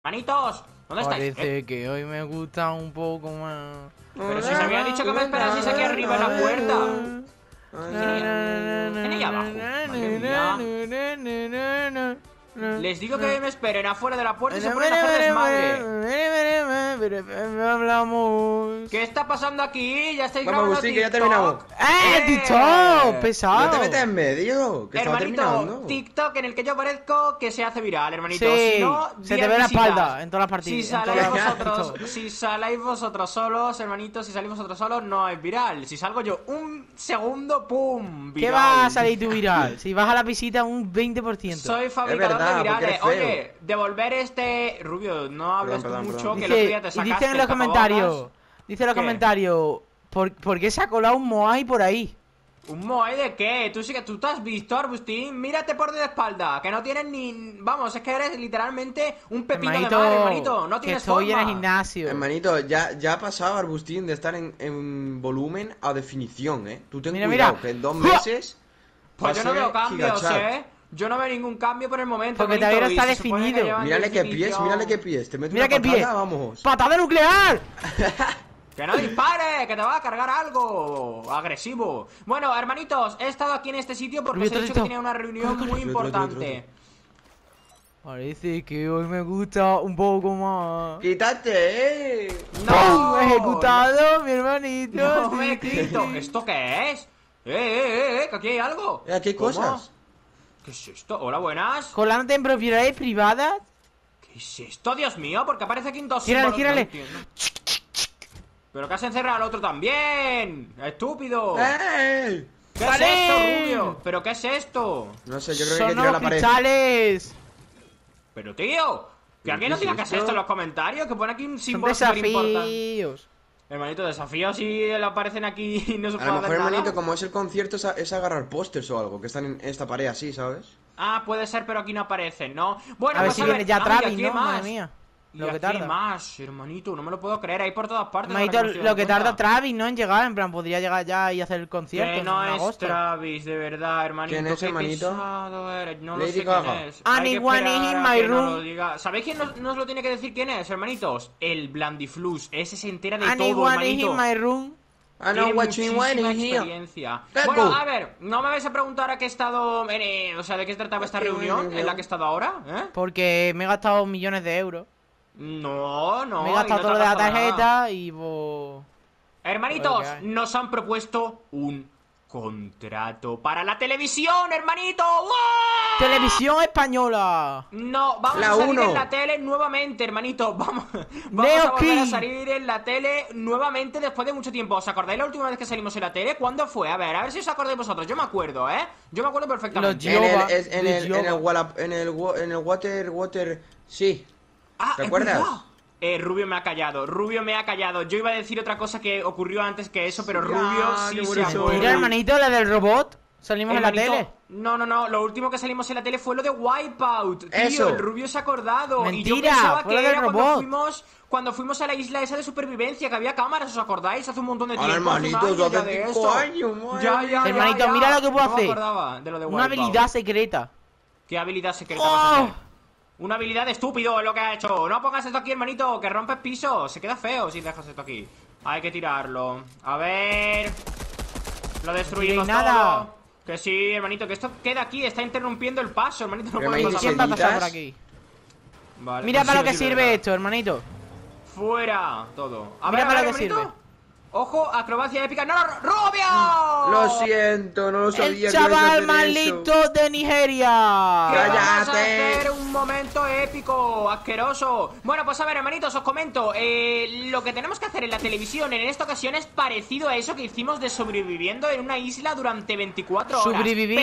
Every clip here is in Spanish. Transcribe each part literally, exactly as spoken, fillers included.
Manitos, ¿dónde estáis? Parece Eh, que hoy me gusta un poco más. Pero si se había dicho que me esperaseis aquí arriba en la puerta. ¿Quién hay abajo? Madre mía. Les digo que me esperen afuera de la puerta y se ponen a hacer desmadre. Hablamos. ¿Qué está pasando aquí? Ya estáis Vamos, grabando Agustín, que ya TikTok. terminamos. ¡Eh, ¡Eh! TikTok! ¡Pesado! No te metas en medio, que estaba Hermanito, terminando. TikTok en el que yo aparezco que se hace viral, hermanito. Sí, Si no, se diez te ve la visitas. espalda en todas las partidas. Si en saláis todas las- vosotros, TikTok. si saláis vosotros solos, hermanito, si salís vosotros solos, no es viral. Si salgo yo un segundo, ¡pum! ¿Qué Viral. va a salir tu viral? Si vas a la visita un veinte por ciento. Soy fabricador verdad, de virales. porque eres feo. Oye, devolver este... Rubio, no hables Perdón, tú perdón, mucho, perdón. que el otro día te Dice, y sacaste dicen en los el comentarios, tapabocas. dice en los ¿Qué? comentarios, ¿por, ¿por qué se ha colado un Moai por ahí? ¿Un Moai de qué? ¿Tú sí que tú te has visto, Arbustín? Mírate por de espalda, que no tienes ni... Vamos, es que eres literalmente un pepino Hermanito, de mar, hermanito. No que tienes estoy forma. en el gimnasio. Hermanito, ya, ya ha pasado Arbustín de estar en, en volumen a definición, eh. Tú ten Mira, cuidado, mira. que en dos ¡Uah! meses. Pues yo no va a veo ser cambios, gigachat. ¿eh? Yo no veo ningún cambio por el momento, Porque hermanito, todavía no y está se supone que definido. llevan Mírale qué pies, definición. mírale qué pies. Te meto Mira una qué pie. patada, vamos. ¡Patada nuclear! ¡Que no dispare! ¡Que te va a cargar algo! ¡Agresivo! Bueno, hermanitos, he estado aquí en este sitio porque os he Rubio, dicho que Torito. tenía una reunión Corre, muy corre, corre, corre, importante. Parece que hoy me gusta un poco más. ¡Quítate, eh! ¡Pum! Ejecutado, mi hermanito. ¡No sí, me sí, quito! sí. ¿Esto qué es? ¡Eh, eh, eh! eh, ¡Que aquí hay algo! Eh, aquí hay ¿Cómo? cosas. ¿Qué es esto? Hola, buenas. Colándote en propiedades privadas. ¿Qué es esto, Dios mío? Porque aparece aquí en dos Gírale, símbolos, gírale. no entiendo. ¡Pero que has encerrado al otro también! ¡Estúpido! ¡Eh! ¿Qué ¡Vale! es esto, Rubio? ¿Pero qué es esto? No sé, yo creo que hay Son que tirar la los pared. cristales. Pero tío, que alguien ¿Qué nos es diga qué es esto? esto en los comentarios, que pone aquí un Son símbolo súper importante. desafíos. Hermanito, desafíos si le aparecen aquí y no se A puede lo hacer mejor, nada. hermanito, como es el concierto, es, a- es agarrar pósters o algo que están en esta pared así, ¿sabes? Ah, puede ser, pero aquí no aparecen, ¿no? Bueno, A ver pues si viene ya ah, y Travis, aquí ¿no? hay más. Madre mía. Y Lo que aquí hay tarda. más, hermanito, no me lo puedo creer, hay por todas partes. Hermanito, ahora que me estoy lo que dando tarda cuenta. Travis, ¿no? En llegar, en plan, podría llegar ya y hacer el concierto Que en no es agosto. Travis, de verdad, hermanito. ¿Quién es, qué hermanito? pesado eres, no Lady lo sé Gaga. quién es. Hay que Anyone esperar in a my que nos room. lo diga. ¿Sabéis quién nos, nos lo tiene que decir quién es, hermanitos? El Blandiflus, ese se entera de todo, Anyone is hermanito. in my room. I know Tiene what you muchísima want in here. experiencia. Let's Bueno, go. a ver, no me vais a preguntar a qué he estado, eh, o sea, de qué trataba esta Ok, reunión bueno, en la que he estado ahora, ¿eh? Porque me he gastado millones de euros. No, no. me he y gastado no te todo lo de la has gastado nada. tarjeta y pues... Hermanitos, Lo que hay. nos han propuesto un contrato para la televisión, hermanito. ¡Wow! Televisión española. No, vamos La a salir uno. en la tele nuevamente, hermanito. Vamos, vamos Neo a volver a King. salir en la tele nuevamente después de mucho tiempo. ¿Os acordáis la última vez que salimos en la tele? ¿Cuándo fue? A ver, a ver si os acordáis vosotros. Yo me acuerdo, ¿eh? Yo me acuerdo perfectamente. Los En el, Yoba, es- en de el, en el, Yoba. wallap- en el, wa- en el water, water, sí. Ah, ¿Te es acuerdas? verdad. Eh, Rubio me ha callado, Rubio me ha callado. Yo iba a decir otra cosa que ocurrió antes que eso, pero Ya, Rubio sí qué se bueno. acuerda. Mira, hermanito, la del robot. Salimos Hermanito, en la tele. No, no, no, lo último que salimos en la tele fue lo de Wipeout. Tío, Eso. el Rubio se ha acordado. y yo Mentira, pensaba fue que lo del era cuando robot. fuimos, cuando fuimos a la isla esa de supervivencia, que había cámaras, ¿os acordáis? Hace un montón de Ahora, tiempo. hace un hermanito, año ya hace de cinco eso. años, madre Ya, ya, mía. ya, Hermanito, ya. mira lo que puedo No me hacer. acordaba de lo de Una Wipeout. habilidad secreta. ¿Qué habilidad secreta ¡Oh! vas a hacer? Una habilidad de estúpido es lo que ha hecho. No pongas esto aquí, hermanito, que rompes pisos. Se queda feo si dejas esto aquí. Hay que tirarlo. A ver. Lo destruimos No tiréis nada. todo. Que sí, hermanito, que esto queda aquí. Está interrumpiendo el paso, hermanito. No Pero, podemos hermanito, ¿Quién va a avanzar. pasar por ¿Seguidas? aquí? Vale, Mira pues para sí, lo que sí, sirve verdad. esto, hermanito. Fuera todo. A Mira ver, a para ver, lo que hermanito. sirve. Ojo, acrobacia épica. ¡No, no, no! ¡Rubio! Lo siento, no lo sabía El que ibas a chaval hacer más eso. listo de Nigeria. Que vamos a ¡Cállate! hacer un momento épico, asqueroso. Bueno, pues a ver, hermanitos, os comento. eh, Lo que tenemos que hacer en la televisión en esta ocasión es parecido a eso que hicimos de sobreviviendo en una isla durante veinticuatro horas. Sobrevivir.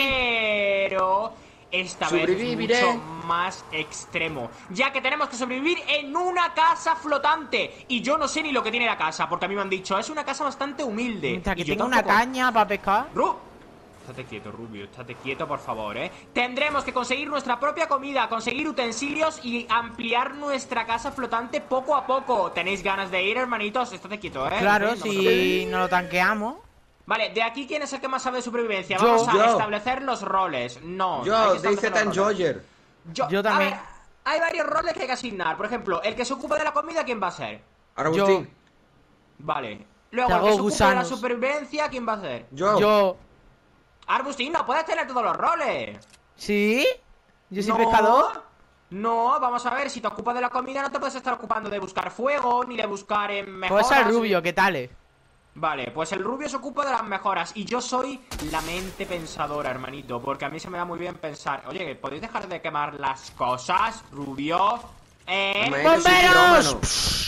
Pero esta vez es Sobreviviré. mucho más extremo, ya que tenemos que sobrevivir en una casa flotante. Y yo no sé ni lo que tiene la casa, porque a mí me han dicho, es una casa bastante humilde. Mientras que Y yo tenga una tampoco- caña para pescar. Ru Estate quieto, Rubio, estate quieto, por favor, ¿eh? Tendremos que conseguir nuestra propia comida, conseguir utensilios y ampliar nuestra casa flotante poco a poco. ¿Tenéis ganas de ir, hermanitos? Estate quieto, ¿eh? Claro, Vamos a ver. si nos lo tanqueamos. Vale, de aquí, ¿quién es el que más sabe de supervivencia? Yo. Vamos a Yo. establecer los roles. No, hay Yo, que de establecer Z los en roles. Joyer. Yo, Yo a también. ver, hay varios roles que hay que asignar. Por ejemplo, el que se ocupa de la comida, ¿quién va a ser? Agustín. Vale. Luego, Te el hago que se ocupa de la gusanos. supervivencia, ¿quién va a ser? Yo. Yo. Arbustín, no puedes tener todos los roles. ¿Sí? ¿Yo soy No, pescador? No, vamos a ver, si te ocupas de la comida no te puedes estar ocupando de buscar fuego, ni de buscar en mejoras. Pues al rubio, ¿qué tal? Vale, pues el rubio se ocupa de las mejoras. Y yo soy la mente pensadora, hermanito, porque a mí se me da muy bien pensar. Oye, ¿podéis dejar de quemar las cosas, rubio? ¿Eh? Hermanito, soy ¡Bomberos! pirómano.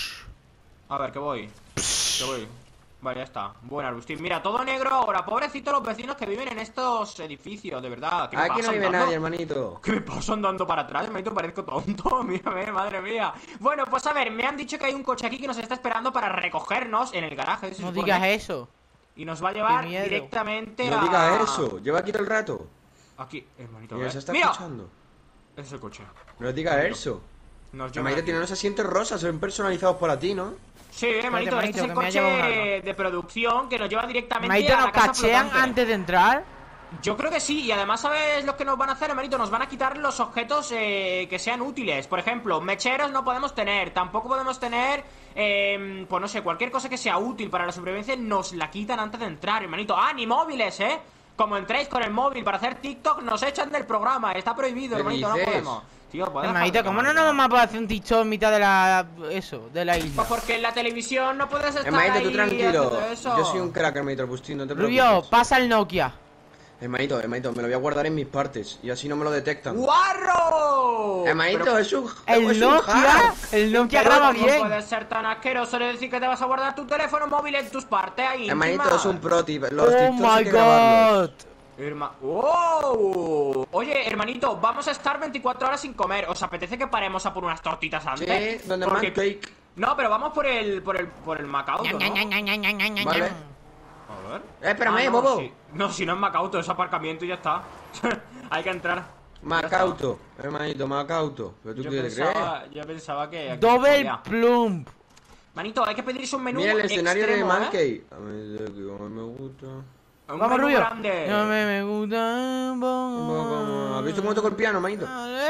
A ver, que voy. Que voy. Vale, ya está. Bueno, Arbustín. Mira, todo negro ahora. Pobrecitos los vecinos que viven en estos edificios, de verdad. ¿Qué me Aquí no pasa vive andando? nadie, hermanito. ¿Qué me pasa andando para atrás? Hermanito, parezco tonto. Mírame, madre mía. Bueno, pues a ver, me han dicho que hay un coche aquí que nos está esperando para recogernos en el garaje. se No supone, digas eso. Y nos va a llevar Qué miedo. directamente No a... digas eso. Lleva aquí todo el rato. Aquí, hermanito. Mira, ¿ves? se está ¡Mira! escuchando. Ese es el coche. No digas eso. Nos lleva Hermanito, aquí. tiene unos asientos rosas, son personalizados por ti, ¿no? Sí, hermanito, hermanito, este es el que me ha llevado un coche de producción que nos lleva directamente Maito, a la ¿nos casa cachean flotante. antes de entrar? Yo creo que sí, y además, ¿sabes lo que nos van a hacer, hermanito? Nos van a quitar los objetos eh, que sean útiles. Por ejemplo, mecheros no podemos tener. Tampoco podemos tener, eh, pues no sé, cualquier cosa que sea útil para la supervivencia nos la quitan antes de entrar, hermanito. ¡Ah, ni móviles, eh! Como entréis con el móvil para hacer TikTok, nos echan del programa. Está prohibido, ¿Qué hermanito, no dices? podemos. Tío, ¿puedes Hermanito, dejar de ¿cómo no quemar, nos vamos a poder hacer un TikTok en mitad de la... eso, de la isla? Pues porque en la televisión no puedes estar Hermanito, ahí tú tranquilo. haciendo eso. Yo soy un crack, hermanito, Agustín, no te Rubio, preocupes. pasa el Nokia. Hermanito, hermanito, me lo voy a guardar en mis partes y así no me lo detectan. ¡Guarro! Hermanito, Pero- es un... El es un Nokia, hack. el Nokia Pero graba ¿cómo bien. puedes ser tan asqueroso de decir que te vas a guardar tu teléfono móvil en tus partes ahí Hermanito, íntimas? es un pro tip. Los Oh TikToks hay my que grabarlos. god. Herma... ¡Oh! Oye, hermanito, vamos a estar veinticuatro horas sin comer. ¿Os apetece que paremos a por unas tortitas antes? Sí, donde Porque- más cake. No, pero vamos por el por el por el Macauto, ¿no? Vale. A ver. Eh, espérame, Ah, no, bobo. sí. No, si no es Macauto, es aparcamiento y ya está. Hay que entrar. Macauto, hermanito, Macauto. ¿Pero tú Yo qué te crees? pensaba, yo pensaba que... aquí Double podía. plump. Manito, hay que pedirse un menú Mira el escenario de extremo, Man ¿eh? Cave. A mí es que como me gusta. Un Vamos, menú Rubio. grande. No me, me gusta un Un poco como- ¿Has visto cómo toco el piano, manito?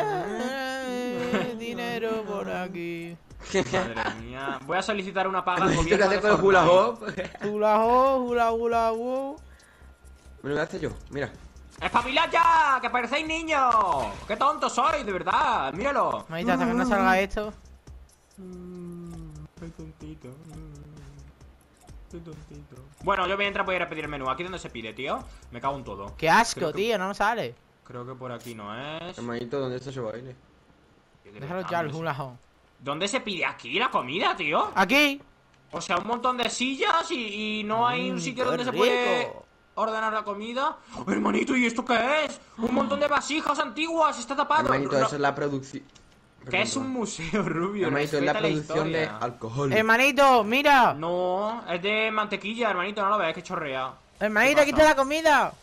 Dinero por aquí. Madre mía. Voy a solicitar una paga al ¿Has visto gobierno que de hace con el hula Fortnite. hop? Hula ho, hula hula ho. Me lo voy a hacer yo, mira. ¡Espabilad ya! ¡Que parecéis niños! ¡Qué tontos sois, de verdad! ¡Míralo! Manita, hasta que no salga esto. Qué tontito. Qué tontito. Bueno, yo mientras voy a ir a pedir el menú. ¿Aquí dónde se pide, tío? Me cago en todo. Qué asco, Creo que- tío, no me sale. Creo que por aquí no es. Hermanito, ¿dónde está ese baile? Déjalo ya, el hula ho. ¿Dónde se pide aquí la comida, tío? Aquí. O sea, un montón de sillas y, y no hay un Mm, sitio qué donde se puede rico. ordenar la comida. Oh, hermanito, ¿y esto qué es? Un montón de vasijas antiguas, está tapado. Hermanito, No, eso es la producción. que es un museo, Rubio. Hermanito, es la respeta producción de historia. alcohol. Hermanito, mira. No, es de mantequilla, hermanito, no lo ves, que chorrea. Hermanito, ¿Qué aquí pasa? está la comida.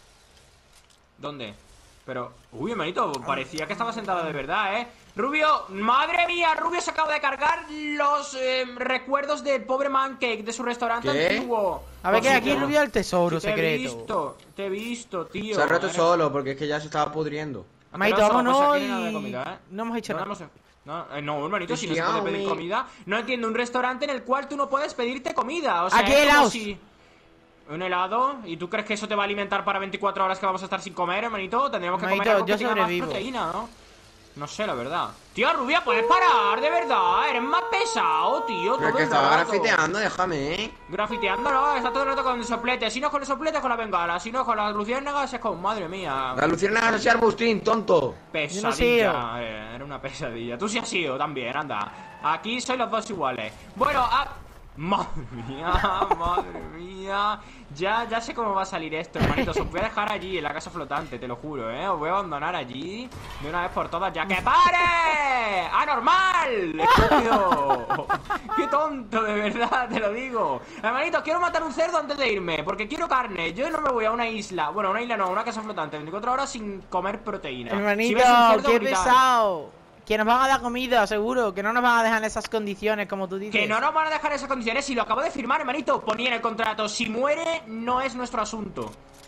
¿Dónde? Pero, uy, hermanito, parecía que estaba sentado de verdad, ¿eh? Rubio, madre mía, Rubio se acaba de cargar los eh, recuerdos del pobre Mancake de su restaurante ¿Qué? antiguo. A ver, Pues que sí, aquí tío. Rubio el tesoro Sí, te he secreto. visto, te he visto, tío. Se ha roto Eres- solo porque es que ya se estaba pudriendo. Maito, Asqueroso, vámonos pues aquí no hay nada de y... comida, ¿eh? No hemos hecho No, nada. hemos- no, eh, no, hermanito, si no se Xiaomi. puede pedir comida. No entiendo, un restaurante en el cual tú no puedes pedirte comida. O sea, Aquí es como helados. si- ¿Un helado? ¿Y tú crees que eso te va a alimentar para veinticuatro horas que vamos a estar sin comer, hermanito? Tendríamos que Hermanito, comer algo que yo tenga más sobrevivo. proteína, ¿no? No sé, la verdad. Tío, Rubia, ¿puedes parar? De verdad, eres más pesado, tío. Pero es todo que el estaba rato. grafiteando, déjame, eh. Grafiteando, no, está todo el rato con el soplete. Si no es con el soplete, es con la bengala. Si no es con las luciérnagas, es con... Madre mía. La luciérnaga no sea Arbustín, tonto. Pesadilla. Yo no he sido. eh, era una pesadilla. Tú sí has sido también, anda. Aquí sois los dos iguales. Bueno, a... Madre mía, madre mía. Ya, ya sé cómo va a salir esto, hermanitos. Os voy a dejar allí en la casa flotante, te lo juro, ¿eh? Os voy a abandonar allí de una vez por todas ya. ¡Que pare! ¡Anormal! ¡Estúpido! ¡Qué tonto, de verdad, te lo digo! Hermanitos, quiero matar un cerdo antes de irme, porque quiero carne. Yo no me voy a una isla. Bueno, una isla no, una casa flotante. veinticuatro horas sin comer proteína. Si Hermanito, ves un cerdo, qué gritar. pesado. Que nos van a dar comida, seguro. Que no nos van a dejar en esas condiciones, como tú dices. Que no nos van a dejar esas condiciones. Si lo acabo de firmar, hermanito, ponía en el contrato. Si muere, no es nuestro asunto.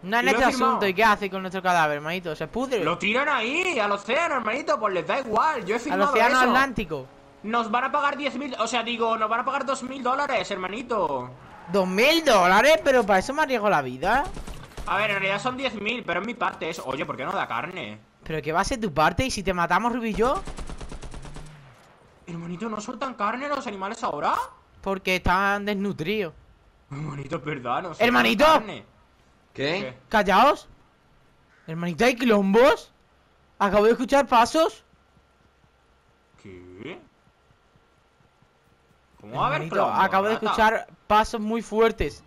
No es Y lo he nuestro firmado. asunto. ¿Y qué hace con nuestro cadáver, hermanito? ¿Se pudre? Lo tiran ahí, al océano, hermanito, pues les da igual. Yo he Al firmado océano eso. Atlántico. Nos van a pagar diez mil, o sea, digo, nos van a pagar dos mil dólares, hermanito. ¿Dos mil dólares? Pero para eso me arriesgo la vida. A ver, en realidad son diez mil, pero en mi parte es... Oye, ¿por qué no da carne? ¿Pero qué va a ser tu parte? ¿Y si te matamos, Ruby y yo? Hermanito, ¿no sueltan carne los animales ahora? Porque están desnutridos. Hermanito, es verdad, no sueltan ¡Hermanito! carne. ¿Qué? ¿Qué? ¿Callaos? Hermanito, ¿hay quilombos? Acabo de escuchar pasos. ¿Qué? ¿Cómo va a haber Hermanito, plomo, acabo de rata? escuchar pasos muy fuertes.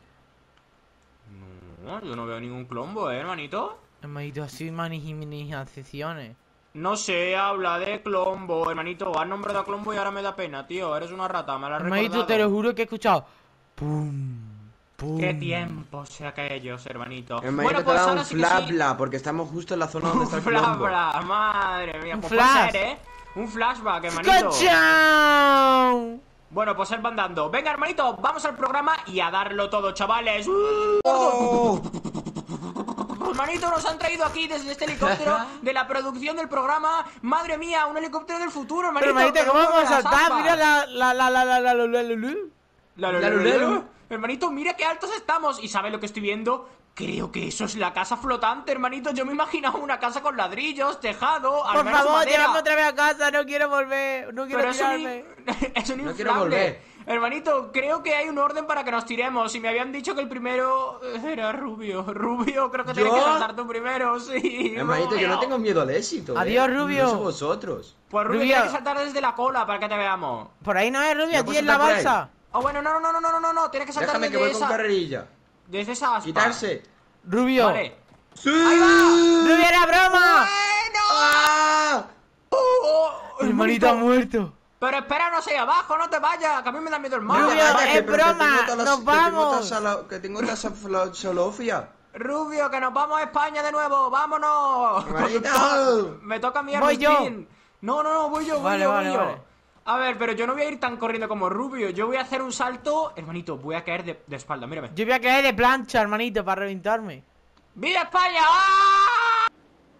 No, yo no veo ningún clombo, ¿eh, hermanito? Hermanito, así manifestaciones. No sé, habla de Clombo, hermanito. Has nombrado a Clombo y ahora me da pena, tío. Eres una rata, me la has Hermanito, recordado. te lo juro que he escuchado. Pum, pum. Qué tiempos aquellos, hermanito. Hermanito, te pues ha dado ahora un sí que sí. flabla, porque estamos justo en la zona donde está el Bla, Colombo. bla, madre mía. Un Pues flash. puede ser, ¿eh? Un flashback, hermanito. ¡Cachao! Bueno, pues él va andando. Venga, hermanito, vamos al programa y a darlo todo, chavales. ¡Oh! Hermanito, nos han traído aquí desde este helicóptero de la producción del programa. Madre mía, un helicóptero del futuro, hermanito. Pero, hermanito, ¿cómo Pero vamos a las saltar? aspas. Mira la, la, la, la, la, la, la, la, la, la. La, La lulelu. Hermanito, mira qué altos estamos. ¿Y sabes lo que estoy viendo? Creo que eso es la casa flotante, hermanito. Yo me imaginaba una casa con ladrillos, tejado, al Por menos favor, madera. llévame otra vez a casa, no quiero volver, no quiero Pero es un, tirarme. in- es un No inflable. quiero volver. Hermanito, creo que hay un orden para que nos tiremos. Y me habían dicho que el primero era Rubio. Rubio, creo que tienes ¿Yo? que saltar tú primero, sí. Hermanito, yo no Rubio. tengo miedo al éxito. ¿eh? Adiós, Rubio. No sé vosotros. Pues Rubio, Rubio. tienes que saltar desde la cola para que te veamos. Por ahí no es, Rubio, ¿No aquí puedo en la saltar por ahí? balsa. Oh, bueno, no, no, no, no, no, no, no. Tienes que saltar Déjame que desde voy con esa... carrerilla. Desde esa aspa. Quitarse. Rubio. Vale. ¡Sí! ¡Rubio, era broma! ¡Bueno! ¡Ah! Oh, Hermanito ha muerto. Pero espéranos ahí abajo, no te vayas, que a mí me da miedo el mar. Rubio, Vaya, es que- que broma, tengo todas las- nos que tengo vamos. tasala- Que tengo tasalofia. Rubio, que nos vamos a España de nuevo, vámonos. Hermanito. Me toca a mí, Voy yo. Agustín. No, no, no, voy yo, voy Vale, yo, vale, voy yo. vale. A ver, pero yo no voy a ir tan corriendo como Rubio. Yo voy a hacer un salto. Hermanito, voy a caer de, de espalda, mírame. Yo voy a caer de plancha, hermanito, para reventarme. ¡Viva España! ¡Ah!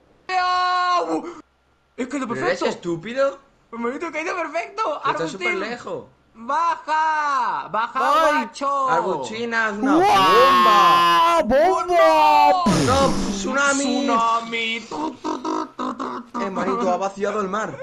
¡Ah! Es que ¿Pero eres perfecto. estúpido? Hermanito, he caído perfecto. Está Agustín. súper lejos. ¡Baja! ¡Baja, Voy. guacho! Arguchina, una bomba. ¡Ah, bomba! ¡No! ¡Tsunami! ¡Tsunami! Hermanito, ha vaciado el mar.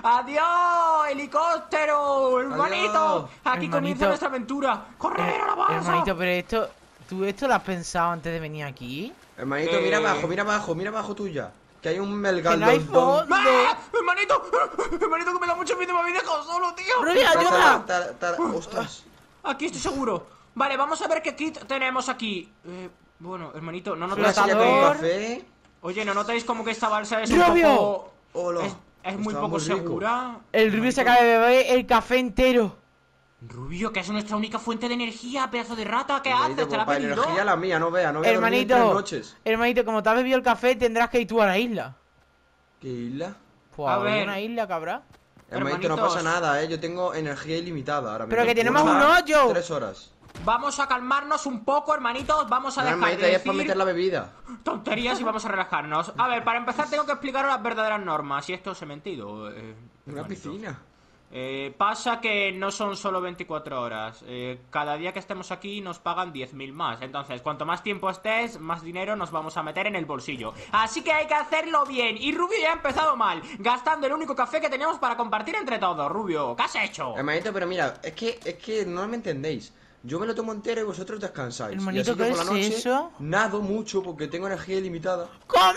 ¡Adiós, helicóptero! ¡Hermanito! Adiós. Aquí Hermanito. comienza nuestra aventura. ¡Correr Eh, a la balsa! hermanito, pero esto... ¿Tú esto lo has pensado antes de venir aquí? Hermanito, Eh. mira abajo, mira abajo, mira abajo tuya. Que hay un Que no hay melgaldón. fondo. ¡Ah! ¡Hermanito! ¡Hermanito, que me da mucho miedo! ¡Me habéis dejado solo, tío! Rubio, ayuda. Ta- ta- ta- ¡Ostras! Aquí estoy seguro. Vale, vamos a ver qué kit tenemos aquí. Eh, bueno, hermanito, no Una notáis... silla con un Flotador. café. Oye, ¿no notáis como que esta balsa es un ¡Rubio! poco... Hola. Es, es muy Estaba poco muy rico. segura? El Rubio se acaba de beber el café entero. Rubio, que es nuestra única fuente de energía, pedazo de rata. ¿Qué Hermanito, haces? ¿Te la pues, has para pedido? energía la mía, no vea, no voy a dormir tres Hermanito, noches. hermanito, como te has bebido el café, tendrás que ir tú a la isla. ¿Qué isla? Pues A a ver. una isla, cabrón. Hermanito, no Hermanitos. pasa nada, eh. Yo tengo energía ilimitada ahora mismo. Pero que tenemos Puedo un estar hoyo. Tres horas. Vamos a calmarnos un poco, hermanitos. Vamos a No, dejar hermanito, de ya es para decir meter la bebida. tonterías y vamos a relajarnos. A ver, para empezar tengo que explicaros las verdaderas normas. Y esto os he mentido. eh, Una hermanitos. piscina. Eh, pasa que no son solo veinticuatro horas. Eh, cada día que estemos aquí nos pagan diez mil más. Entonces, cuanto más tiempo estés, más dinero nos vamos a meter en el bolsillo. Así que hay que hacerlo bien. Y Rubio ya ha empezado mal, gastando el único café que teníamos para compartir entre todos. Rubio, ¿qué has hecho? Hermanito, pero mira, es que, es que no me entendéis. Yo me lo tomo entero y vosotros descansáis. Hermanito, y así yo ¿qué por la es noche eso? nado mucho porque tengo energía ilimitada.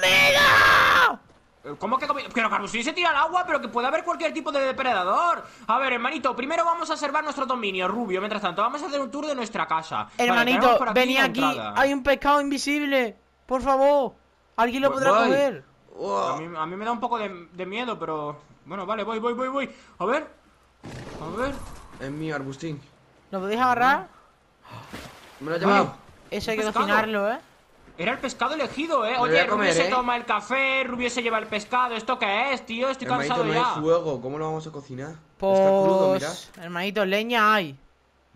¡Comida! Eh, ¿Cómo que comi- Pero Carlos, se tira al agua, pero que puede haber cualquier tipo de depredador. A ver, hermanito, primero vamos a observar nuestro dominio, Rubio. Mientras tanto, vamos a hacer un tour de nuestra casa. Vale, Hermanito, tenemos por vení la aquí. entrada. Hay un pescado invisible. Por favor. ¿Alguien lo Voy- podrá voy. coger? A Wow. mí, a mí me da un poco de, de miedo, pero... Bueno, vale, voy, voy, voy, voy. A ver. A ver. Es mío, Arbustín. ¿Lo podéis agarrar? Me lo he llevado. Eso hay que pescado. cocinarlo, ¿eh? Era el pescado elegido, ¿eh? Me voy Oye, a comer, Rubio se ¿eh? toma el café, Rubio se lleva el pescado. ¿Esto qué es, tío? Estoy Hermanito, cansado no ya. hay fuego. ¿Cómo lo vamos a cocinar? Está crudo, mirad. Pues... Hermanito, leña hay.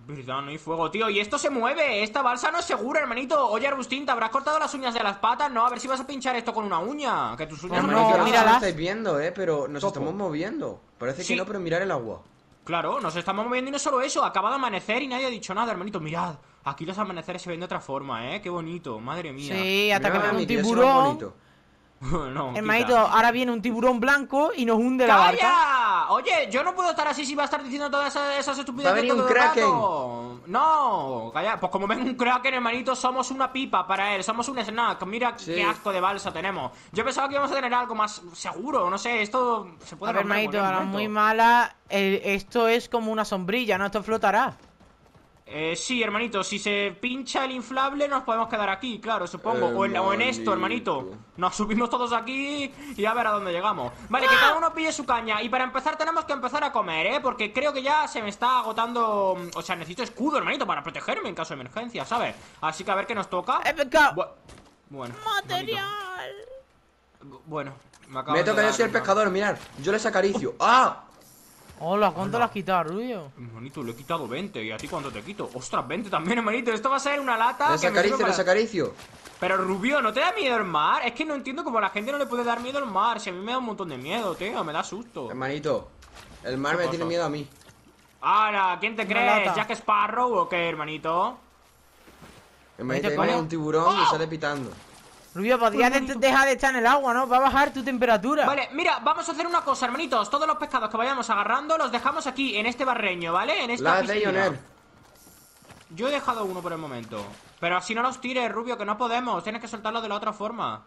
Verdad, no hay fuego, tío. Y esto se mueve. Esta balsa no es segura, hermanito. Oye, Arbustín, ¿te habrás cortado las uñas de las patas? No, a ver si vas a pinchar esto con una uña. Que tus uñas No, son Hermanito, no, no sé si míralas. lo estáis viendo, eh, pero nos Topo. estamos moviendo. Parece Sí. que no, pero mirar el agua. Claro, nos estamos moviendo y no solo eso. Acaba de amanecer y nadie ha dicho nada, hermanito. Mirad, aquí los amaneceres se ven de otra forma, ¿eh? Qué bonito, madre mía. Sí, hasta que Mira, venga un mi tío, eso es más tiburón. bonito. No, quita. Hermanito, ahora viene un tiburón blanco y nos hunde la barca. ¡Calla! Oye, yo no puedo estar así si va a estar diciendo todas esas, esas estupideces Va a venir todo un el kraken. rato. No, calla. Pues como ven un kraken, hermanito, somos una pipa para él. Somos un snack. Mira Sí. qué asco de balsa tenemos. Yo pensaba que íbamos a tener algo más seguro. No sé, esto se puede A ver, romper en hermanito, cualquier ahora momento. muy mala. El- esto es como una sombrilla, ¿no? Esto flotará. Eh, sí, hermanito, si se pincha el inflable nos podemos quedar aquí, claro, supongo. O en, o en esto, hermanito. Hermanito. Nos subimos todos aquí y a ver a dónde llegamos. Vale, que cada uno pille su caña. Y para empezar tenemos que empezar a comer, ¿eh? Porque creo que ya se me está agotando... O sea, necesito escudo, hermanito, para protegerme en caso de emergencia, ¿sabes? Así que a ver qué nos toca. ¡He pescado! Bu- bueno, ¡Material! hermanito. Bueno, me acabo Me de toca yo dar ser el una- pescador, mirad. Yo les acaricio. ¡Ah! Hola, ¿cuánto le has quitado, Rubio? Hermanito, le he quitado veinte. ¿Y a ti cuánto te quito? ¡Ostras, veinte también, hermanito! Esto va a ser una lata Les que me acaricio, sirve les para- acaricio. Pero Rubio, ¿no te da miedo el mar? Es que no entiendo cómo a la gente no le puede dar miedo el mar. Si a mí me da un montón de miedo, tío, me da susto. Hermanito, el mar ¿Qué me pasa? tiene miedo a mí. Ahora, ¿quién te Una crees? lata. ¿Jack Sparrow o qué, hermanito? Hermanito, Vete, ahí me da coño. un tiburón y ¡Oh! sale pitando. Rubio, podrías Muy de- bonito. dejar de estar en el agua, ¿no? Va a bajar tu temperatura. Vale, mira, vamos a hacer una cosa, hermanitos. Todos los pescados que vayamos agarrando los dejamos aquí, en este barreño, ¿vale? En esta La de piscina. Lionel. Yo he dejado uno por el momento. Pero así no los tires, Rubio, que no podemos. Tienes que soltarlo de la otra forma.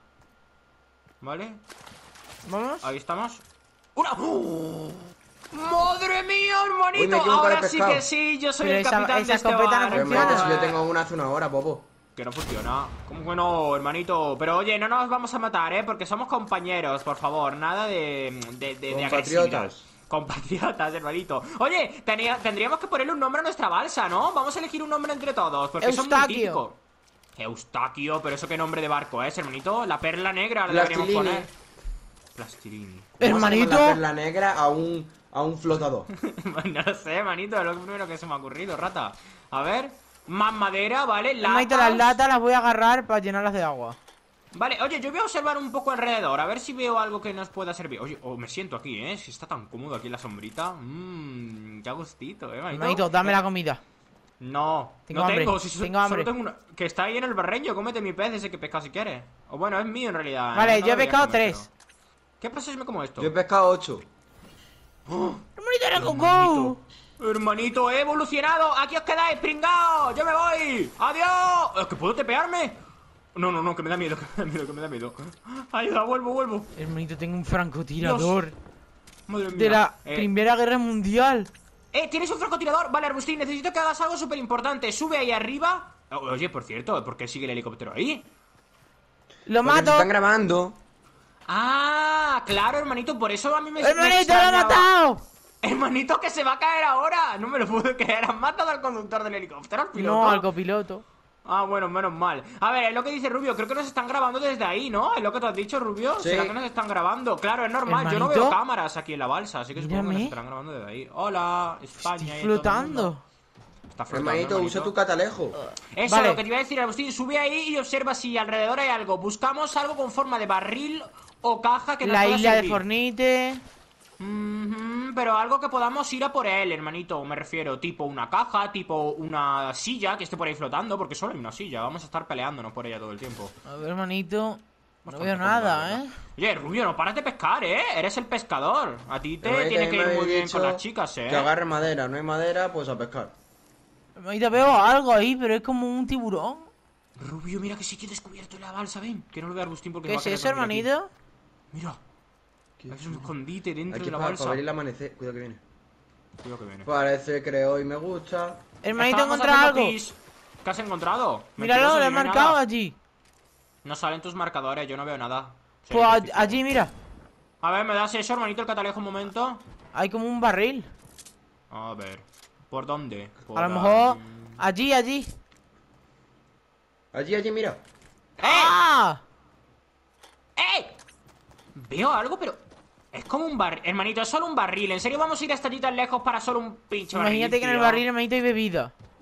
¿Vale? ¿Vamos? Ahí estamos. ¡Una! ¡Oh! ¡Madre mía, hermanito! Uy, me equivoco de Ahora sí pescado. que sí, yo soy Pero el esa- capitán esa de este escopeta no bar, funciona. Hermanito, si yo hermano. tengo una hace una hora, bobo. Que no funciona. ¿Cómo que no, hermanito? Pero oye, no nos vamos a matar, ¿eh? Porque somos compañeros, por favor. Nada de... de, de, de agresividad. Compatriotas. Compatriotas, hermanito. Oye, tenía- tendríamos que ponerle un nombre a nuestra balsa, ¿no? Vamos a elegir un nombre entre todos, porque son muy Eustaquio. típicos. Eustaquio, pero eso qué nombre de barco es, hermanito. La perla negra la deberíamos Plastilini. poner. Plastilini. Hermanito. Vamos a poner la perla negra a un, a un flotador. No lo sé, manito, es lo primero que se me ha ocurrido, rata. A ver, más madera, ¿vale? Hermanito, Latas. las latas las voy a agarrar para llenarlas de agua. Vale, oye, yo voy a observar un poco alrededor, a ver si veo algo que nos pueda servir. Oye, oh, me siento aquí, ¿eh? Si está tan cómodo aquí en la sombrita. Mmm, qué gustito, ¿eh, manito? Hermanito, dame Eh, la comida. No, Tengo no hambre, tengo, si so- tengo hambre. solo tengo una... Que está ahí en el barreño, cómete mi pez ese que pesca si quieres. O bueno, es mío en realidad. ¿eh? Vale, No yo he deberías pescado comértelo. tres. ¿Qué pasa si me como esto? Yo he pescado ocho. Hermanito, era Hermanito, coco. hermanito, he evolucionado. Aquí os quedáis, pringaos. Yo me voy. Adiós. ¿Es que puedo tepearme? No, no, no, que me da miedo, que me da miedo, que me da miedo. Ayuda, vuelvo, vuelvo. Hermanito, tengo un francotirador. Madre mía. De la Eh, Primera Guerra Mundial. Eh, ¿tienes un francotirador? Vale, Arbustín, necesito que hagas algo súper importante. Sube ahí arriba. O- Oye, por cierto, ¿por qué sigue el helicóptero ahí? Lo Porque se mato. están grabando. Ah, claro, hermanito, por eso a mí me me Hermanito, lo he extrañaba. matado. Hermanito, que se va a caer ahora. No me lo puedo creer. ¿Has matado al conductor del helicóptero, al piloto? No, al copiloto. Ah, bueno, menos mal. A ver, es lo que dice Rubio. Creo que nos están grabando desde ahí, ¿no? Es lo que te has dicho, Rubio. Sí. ¿Será que nos están grabando? Claro, es normal. Yo no Hermanito. veo cámaras aquí en la balsa, así que supongo que Mírame. nos estarán grabando desde ahí. Hola, España. Estoy y todo el mundo. flotando. Está flotando, Hermanito, usa tu catalejo. Eso, Vale. lo que te iba a decir, Agustín, sube ahí y observa si alrededor hay algo. Buscamos algo con forma de barril o caja que nos La pueda isla de servir. Fornite. Ujú, pero algo que podamos ir a por él, hermanito. Me refiero, tipo una caja, tipo una silla que esté por ahí flotando, porque solo hay una silla. Vamos a estar peleándonos por ella todo el tiempo. A ver, hermanito. No Bastante veo cómoda, nada, la ¿eh? verdad. Oye, Rubio, no paras de pescar, ¿eh? Eres el pescador. A ti te Hermanito, tiene a mí que me ir muy habéis bien dicho con las chicas, ¿eh? Que agarre madera. No hay madera, pues a pescar. Hermanito, veo algo ahí, pero es como un tiburón. Rubio, mira que sí que he descubierto en la balsa, ven. Que no lo vea Agustín porque ¿Qué se va es a querer eso, dormir aquí. hermanito? Mira, ¿Qué es un escondite dentro Aquí de la para, balsa. para ver el amanecer. Cuidado que viene. Cuidado que viene. Parece que hoy me gusta. Hermanito, Estábamos encontrado haciendo algo. pis. ¿Qué has encontrado? Míralo, Mentiroso, lo he si no hay marcado nada. allí. No salen tus marcadores, yo no veo nada. Sí, Pues a- artificial. allí, mira. A ver, ¿me das eso, hermanito, el catalejo un momento? Hay como un barril. A ver. ¿Por dónde? Por A lo mejor. ahí. Allí, allí. Allí, allí, mira. ¡Eh! ¡Ah! ¡Eh! Veo algo, pero... Es como un barril. Hermanito, es solo un barril. ¿En serio vamos a ir hasta allí tan lejos para solo un pinche barril? Imagínate que en el tío? barril, hermanito, hay bebida.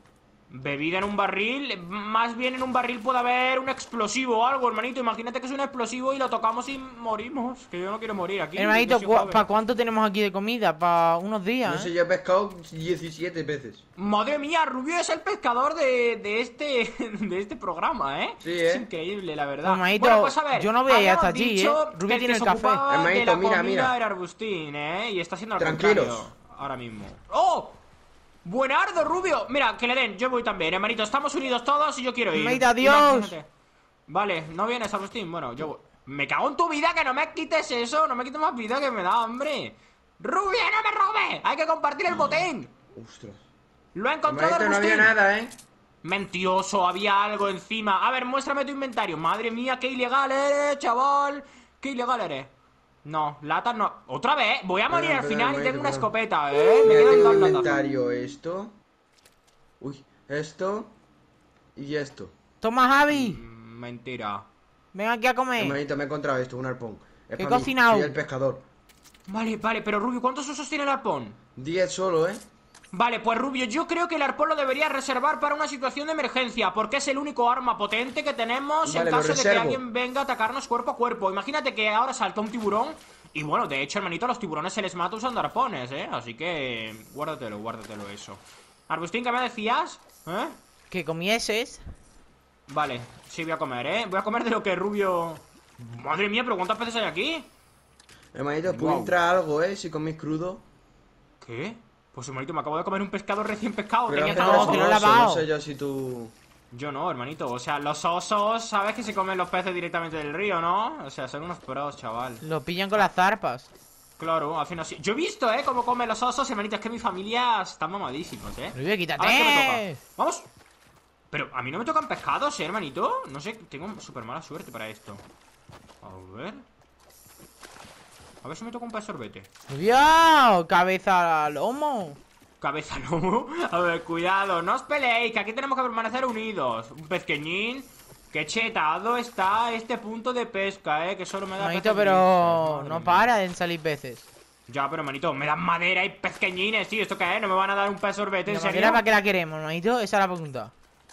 Bebida en un barril. Más bien en un barril puede haber un explosivo o algo, hermanito. Imagínate que es un explosivo y lo tocamos y morimos. Que yo no quiero morir aquí. Hermanito, ¿para cuánto tenemos aquí de comida? Para unos días, No ¿eh? sé, yo he pescado diecisiete veces. Madre mía, Rubio es el pescador de, de este de este programa, ¿eh? Sí, ¿eh? Es increíble, la verdad. Hermanito, Bueno, pues a ver, yo no voy a ir habíamos hasta allí, dicho ¿eh? Rubio que el tiene que el se café. ocupaba de Hermanito, la mira, comida mira. era Arbustín, ¿eh? Y está haciendo al Tranquilos. contrario ahora mismo. ¡Oh! Buenardo, Rubio. Mira, que le den, yo voy también, hermanito. Estamos unidos todos y yo quiero ir. Hermanito, adiós. Imagínate. Vale, ¿no vienes, Arbustín? Bueno, yo voy. Me cago en tu vida, que no me quites eso. No me quites más vida, que me da hambre. ¡Rubio, no me robes! Hay que compartir el botín. Ostras. Lo he encontrado, Hermanito, no Arbustín. había nada, ¿eh? Mentiroso, había algo encima. A ver, muéstrame tu inventario. Madre mía, qué ilegal eres, chaval. Qué ilegal eres. No, latas no. Otra vez, voy a morir Perdón, al perdón, final y hermanito, tengo una perdón. escopeta, eh. Me Mira, quedan tengo dos en latas. inventario esto. Uy, esto. Y esto. Toma, Javi. Mm, Mentira. Ven aquí a comer. Hermanito, me he encontrado esto, un arpón. Es ¿Qué pa' mí, cocinado? soy el pescador. Vale, vale, pero Rubio, ¿cuántos usos tiene el arpón? diez solo, ¿eh? Vale, pues Rubio, yo creo que el arpón lo deberías reservar para una situación de emergencia, porque es el único arma potente que tenemos Vale, en lo caso de que reservo. alguien venga a atacarnos cuerpo a cuerpo. Imagínate que ahora salta un tiburón y bueno, de hecho, hermanito, a los tiburones se les mata usando arpones, ¿eh? Así que guárdatelo, guárdatelo eso. Arbustín, ¿qué me decías? ¿Eh? Que comieses. Vale, sí voy a comer, ¿eh? Voy a comer de lo que Rubio... Madre mía, pero ¿cuántas peces hay aquí? Hermanito, puede Guau. entrar algo, ¿eh? Si coméis crudo. ¿Qué? Pues hermanito, me acabo de comer un pescado recién pescado. Pero Tenía hace no, tanto fresco, que no ojo. lo he oso, lavado. no sé yo si tú... Yo no, hermanito. O sea, los osos, ¿sabes que se comen los peces directamente del río, no? O sea, son unos pros, chaval. Lo pillan con las zarpas. Claro, hacen así. Yo he visto, ¿eh? Cómo comen los osos, hermanito. Es que mi familia están mamadísimos, ¿eh? Rubio, A ver qué me toca. quítate. Vamos. Pero a mí no me tocan pescados, ¿eh, hermanito? No sé, tengo súper mala suerte para esto. A ver. A ver si me toca un pez sorbete. Rubio, cabeza al lomo. Cabeza no. A ver, cuidado, no os peleéis, que aquí tenemos que permanecer unidos. Un pezqueñín. Qué chetado está este punto de pesca, eh. Que solo me da Manito, peces pero grises, madre no mía. para de salir peces. Ya, pero manito, me dan madera y pezqueñines, tío. ¿Esto qué es? ¿No me van a dar un pez sorbete? ¿En ¿La serio? madera para qué la queremos, manito? Esa es la pregunta.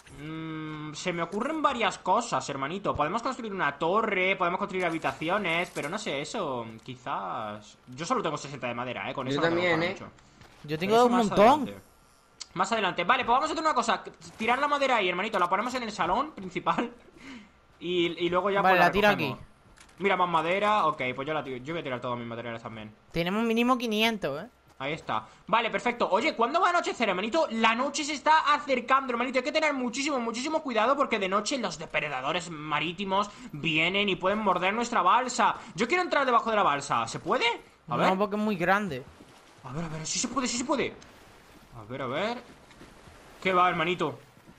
Mm, se me ocurren varias cosas, hermanito. Podemos construir una torre, podemos construir habitaciones, pero no sé, eso quizás... Yo solo tengo sesenta de madera, eh. Con Yo eso no tengo también, para eh. mucho. Yo Pero tengo eso un más montón. adelante. Más adelante. Vale, pues vamos a hacer una cosa. Tirar la madera ahí, hermanito. La ponemos en el salón principal. Y, y luego ya Vale, pues, la tiro recogemos. aquí. Mira, más madera. Ok, pues yo la tiro. Yo voy a tirar todos mis materiales también. Tenemos mínimo quinientos, ¿eh? Ahí está. Vale, perfecto. Oye, ¿cuándo va a anochecer, hermanito? La noche se está acercando, hermanito. Hay que tener muchísimo, muchísimo cuidado porque de noche los depredadores marítimos vienen y pueden morder nuestra balsa. Yo quiero entrar debajo de la balsa. ¿Se puede? A ver. No, porque es muy grande. A ver, a ver. Sí se puede, sí se puede. A ver, a ver. ¿Qué va, hermanito?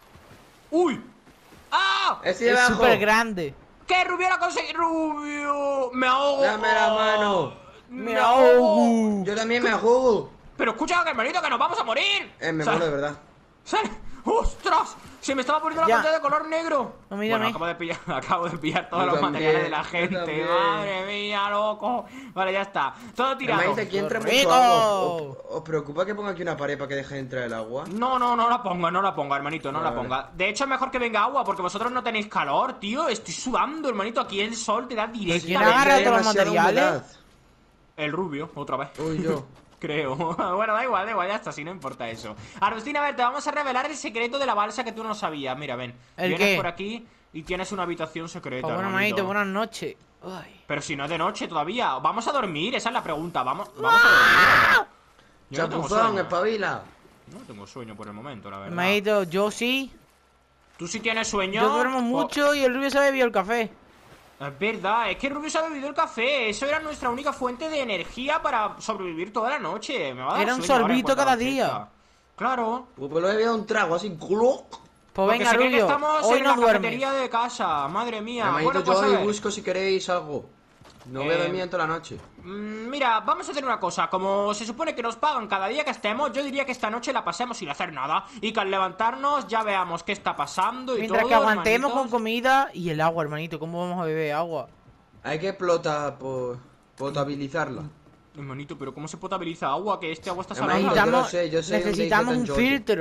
¡Uy! ¡Ah! Estoy Es debajo. súper grande. ¿Qué, Rubio la conseguí? ¡Rubio! ¡Me ahogo! Dame la mano. ¡Me ahogo! Yo también me juego. Pero escucha, hermanito, que nos vamos a morir. Eh, me O sea, muero de verdad. ¡Sale! ¡Ostras! Se me estaba poniendo la Ya. pantalla de color negro. No, mírame. Bueno, acabo de pillar, acabo de pillar todos Yo los también, materiales de la yo gente. también. Madre mía, loco. Vale, ya está. Todo tirado. Hermanito, aquí entra ¡Rico! mucho agua. ¿Os, os preocupa que ponga aquí una pared para que deje de entrar el agua? No, no, no la ponga, no la ponga, hermanito, no Vale, la ponga. De hecho, es mejor que venga agua porque vosotros no tenéis calor, tío. Estoy sudando, hermanito. Aquí el sol te da ¿quién directamente. agarra Hay todos los demasiada materiales? humedad. El Rubio, otra vez. Uy, yo. Creo. Bueno, da igual, da igual, ya está, si no importa eso. Arbustín, a ver, te vamos a revelar el secreto de la balsa que tú no sabías. Mira, ven. ¿El Vienes qué? por aquí y tienes una habitación secreta, Pues bueno, hermanito. manito, buenas noches. Ay. Pero si no es de noche todavía. Vamos a dormir, esa es la pregunta. Vamos, vamos a dormir. Yo no tengo Chapuzón, sueño. espabila. No tengo sueño por el momento, la verdad. Manito, yo sí. ¿Tú sí tienes sueño? Yo duermo O- mucho y el Rubio se ha bebido el café. Es verdad, es que Rubio se ha bebido el café. Eso era nuestra única fuente de energía para sobrevivir toda la noche. Me va a dar Era un sueño ahora en sorbito cuanto cada anochezca. día. Claro. Pues lo he bebido un trago así, culo. Pues Porque venga, se cree que Rubio, estamos hoy en no la duermes. cafetería de casa. Madre mía. Hermanito, Bueno, pues yo a hoy ver. busco si queréis algo. No voy a Eh, dormir en toda la noche. Mm, Mira, vamos a hacer una cosa. Como se supone que nos pagan cada día que estemos, yo diría que esta noche la pasemos sin hacer nada. Y que al levantarnos ya veamos qué está pasando y Mientras todo, que aguantemos con hermanitos. comida y el agua, hermanito. ¿Cómo vamos a beber agua? Hay que plota, po- potabilizarla. Hermanito, pero ¿cómo se potabiliza agua? Que este agua está salada. Hermanito, yo lo Necesitamos, sé, yo sé dónde necesitamos hizo un Tan Yoyo. filtro.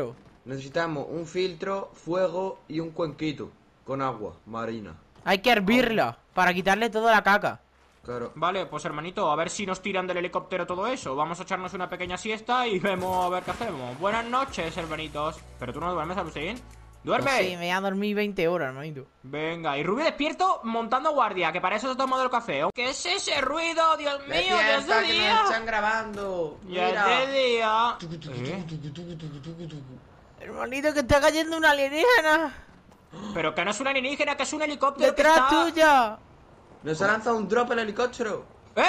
Necesitamos un filtro, fuego y un cuenquito con agua marina. Hay que hervirla para quitarle toda la caca. Claro. Vale, pues hermanito, a ver si nos tiran del helicóptero todo eso. Vamos a echarnos una pequeña siesta y vemos a ver qué hacemos. Buenas noches, hermanitos. Pero tú no duermes, Agustín. ¡Duerme! Pues sí, me voy a dormir veinte horas, hermanito. Venga, y Rubio despierto montando guardia, que para eso se ha tomado el café. ¿Qué es ese ruido? Dios mío, ya es de ¡Despierta, que día. nos están grabando! Ya Mira. es de día. ¿Eh? Hermanito, que está cayendo una alienígena. Pero que no es una alienígena, que es un helicóptero que Detrás está... tuya. Nos ha lanzado un drop el helicóptero. ¿Eh?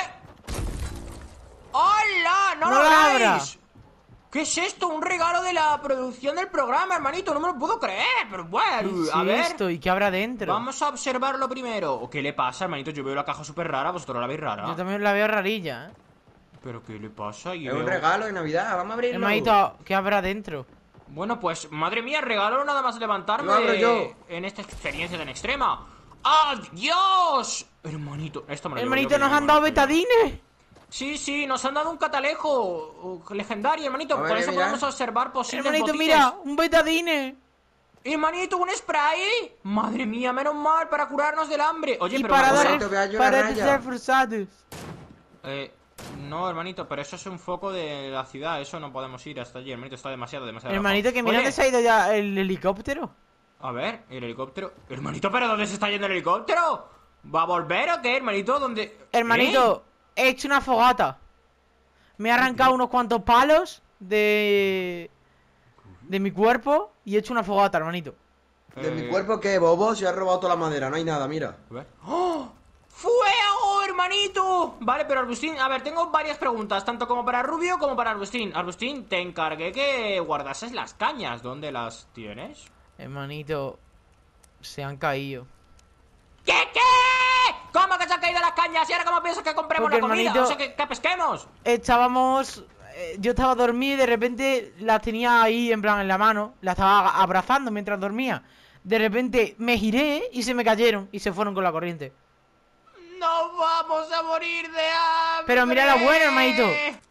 ¡Hola! ¡No, No lo la abráis! abras. ¿Qué es esto? Un regalo de la producción del programa, hermanito. No me lo puedo creer, pero bueno, ¿Qué es a ver. esto? ¿Y qué habrá dentro? Vamos a observarlo primero. ¿O qué le pasa, hermanito? Yo veo la caja súper rara, vosotros la veis rara. Yo también la veo rarilla, ¿eh? ¿Pero qué le pasa? Y Es un veo- regalo de Navidad, vamos a abrirlo. Hermanito, ¿qué habrá dentro? Bueno, pues, madre mía, regalo nada más levantarme Lo abro yo. en esta experiencia tan extrema. ¡Ah, Dios! Hermanito, esto me lo llevo yo, Hermanito, que nos yo han me dado conozco ya. betadines. Sí, sí, nos han dado un catalejo uh, legendario, hermanito. A ver, Con eso mira. podemos observar posibles Hermanito, botines. mira, un betadine. Hermanito, un spray. Madre mía, menos mal para curarnos del hambre. Oye, Y pero para una cosa- dar Hermanito, vea yo una para raya. ser forzados. Eh, no, hermanito, pero eso es un foco de la ciudad. Eso no podemos ir hasta allí, hermanito. Está demasiado, demasiado. Hermanito, lejos. que mira Oye, dónde se ha ido ya el helicóptero. a ver, el helicóptero. Hermanito, ¿pero dónde se está yendo el helicóptero? ¿Va a volver o qué, hermanito? ¿Dónde? Hermanito, he hecho una fogata. Me he arrancado unos cuantos palos de... de mi cuerpo y he hecho una fogata, hermanito. ¿Eh? ¿De Eh, mi cuerpo qué, bobo? Se ha robado toda la madera, no hay nada, mira. a ver. ¡Oh! ¡Fuego, hermanito! Vale, pero Arbustín, a ver, tengo varias preguntas, tanto como para Rubio como para Arbustín. Arbustín, te encargué que guardases las cañas. ¿Dónde las tienes? Hermanito, se han caído. ¿Qué, qué? ¿Cómo que se han caído las cañas? ¿Y ahora cómo piensas que compremos Porque, la comida? hermanito- O sea, que, que pesquemos. Estábamos... eh, Yo estaba dormido y de repente las tenía ahí, en plan, en la mano. Las estaba abrazando mientras dormía. De repente me giré y se me cayeron y se fueron con la corriente. ¡No vamos a morir de hambre! Pero mira lo bueno, hermanito.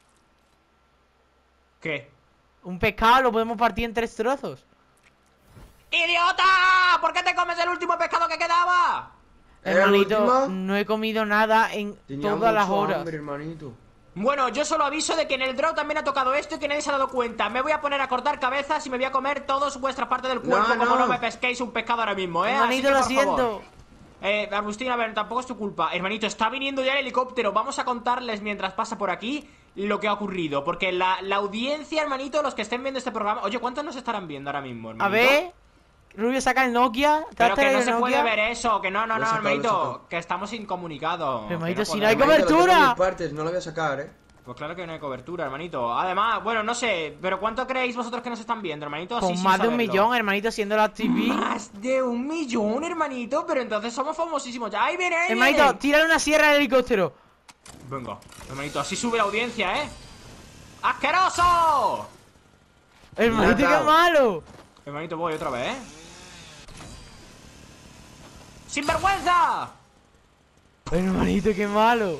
¿Qué? Un pescado lo podemos partir en tres trozos. ¡Idiota! ¿Por qué te comes el último pescado que quedaba? ¿Era el Hermanito, último? no he comido nada en Tenía todas las mucho horas. hambre, hermanito. Bueno, yo solo aviso de que en el draw también ha tocado esto y que nadie se ha dado cuenta. Me voy a poner a cortar cabezas y me voy a comer todos vuestra parte del cuerpo, No, como no. no me pesquéis un pescado ahora mismo, ¿eh? Así Hermanito, que, lo por favor. siento. Eh, Agustín, a ver, tampoco es tu culpa. Hermanito, está viniendo ya el helicóptero. Vamos a contarles mientras pasa por aquí lo que ha ocurrido. Porque la, la audiencia, hermanito, los que estén viendo este programa... Oye, ¿cuántos nos estarán viendo ahora mismo, hermanito? A ver, Rubio saca el Nokia. Pero que no el se puede Nokia. ver eso, que no, no, Lo he no, sacado, lo he hermanito, sacado. que estamos incomunicados. Pero, hermanito, que si no hay podemos. Hermanito, lo tengo en cobertura. mil partes, no lo voy a sacar, eh. Pues claro que no hay cobertura, hermanito. Además, bueno, no sé, pero ¿cuánto creéis vosotros que nos están viendo, hermanito? Así Con sin más de un saberlo. millón, hermanito, siendo la T V. Más de un millón, hermanito, pero entonces somos famosísimos. Ya, ahí viene, ahí Hermanito, viene. tírale una sierra al helicóptero. Venga, hermanito, así sube la audiencia, ¿eh? ¡Asqueroso! Hermanito, qué Matado. malo. Hermanito, voy otra vez, ¿eh? ¡Sinvergüenza! Hermanito, qué malo.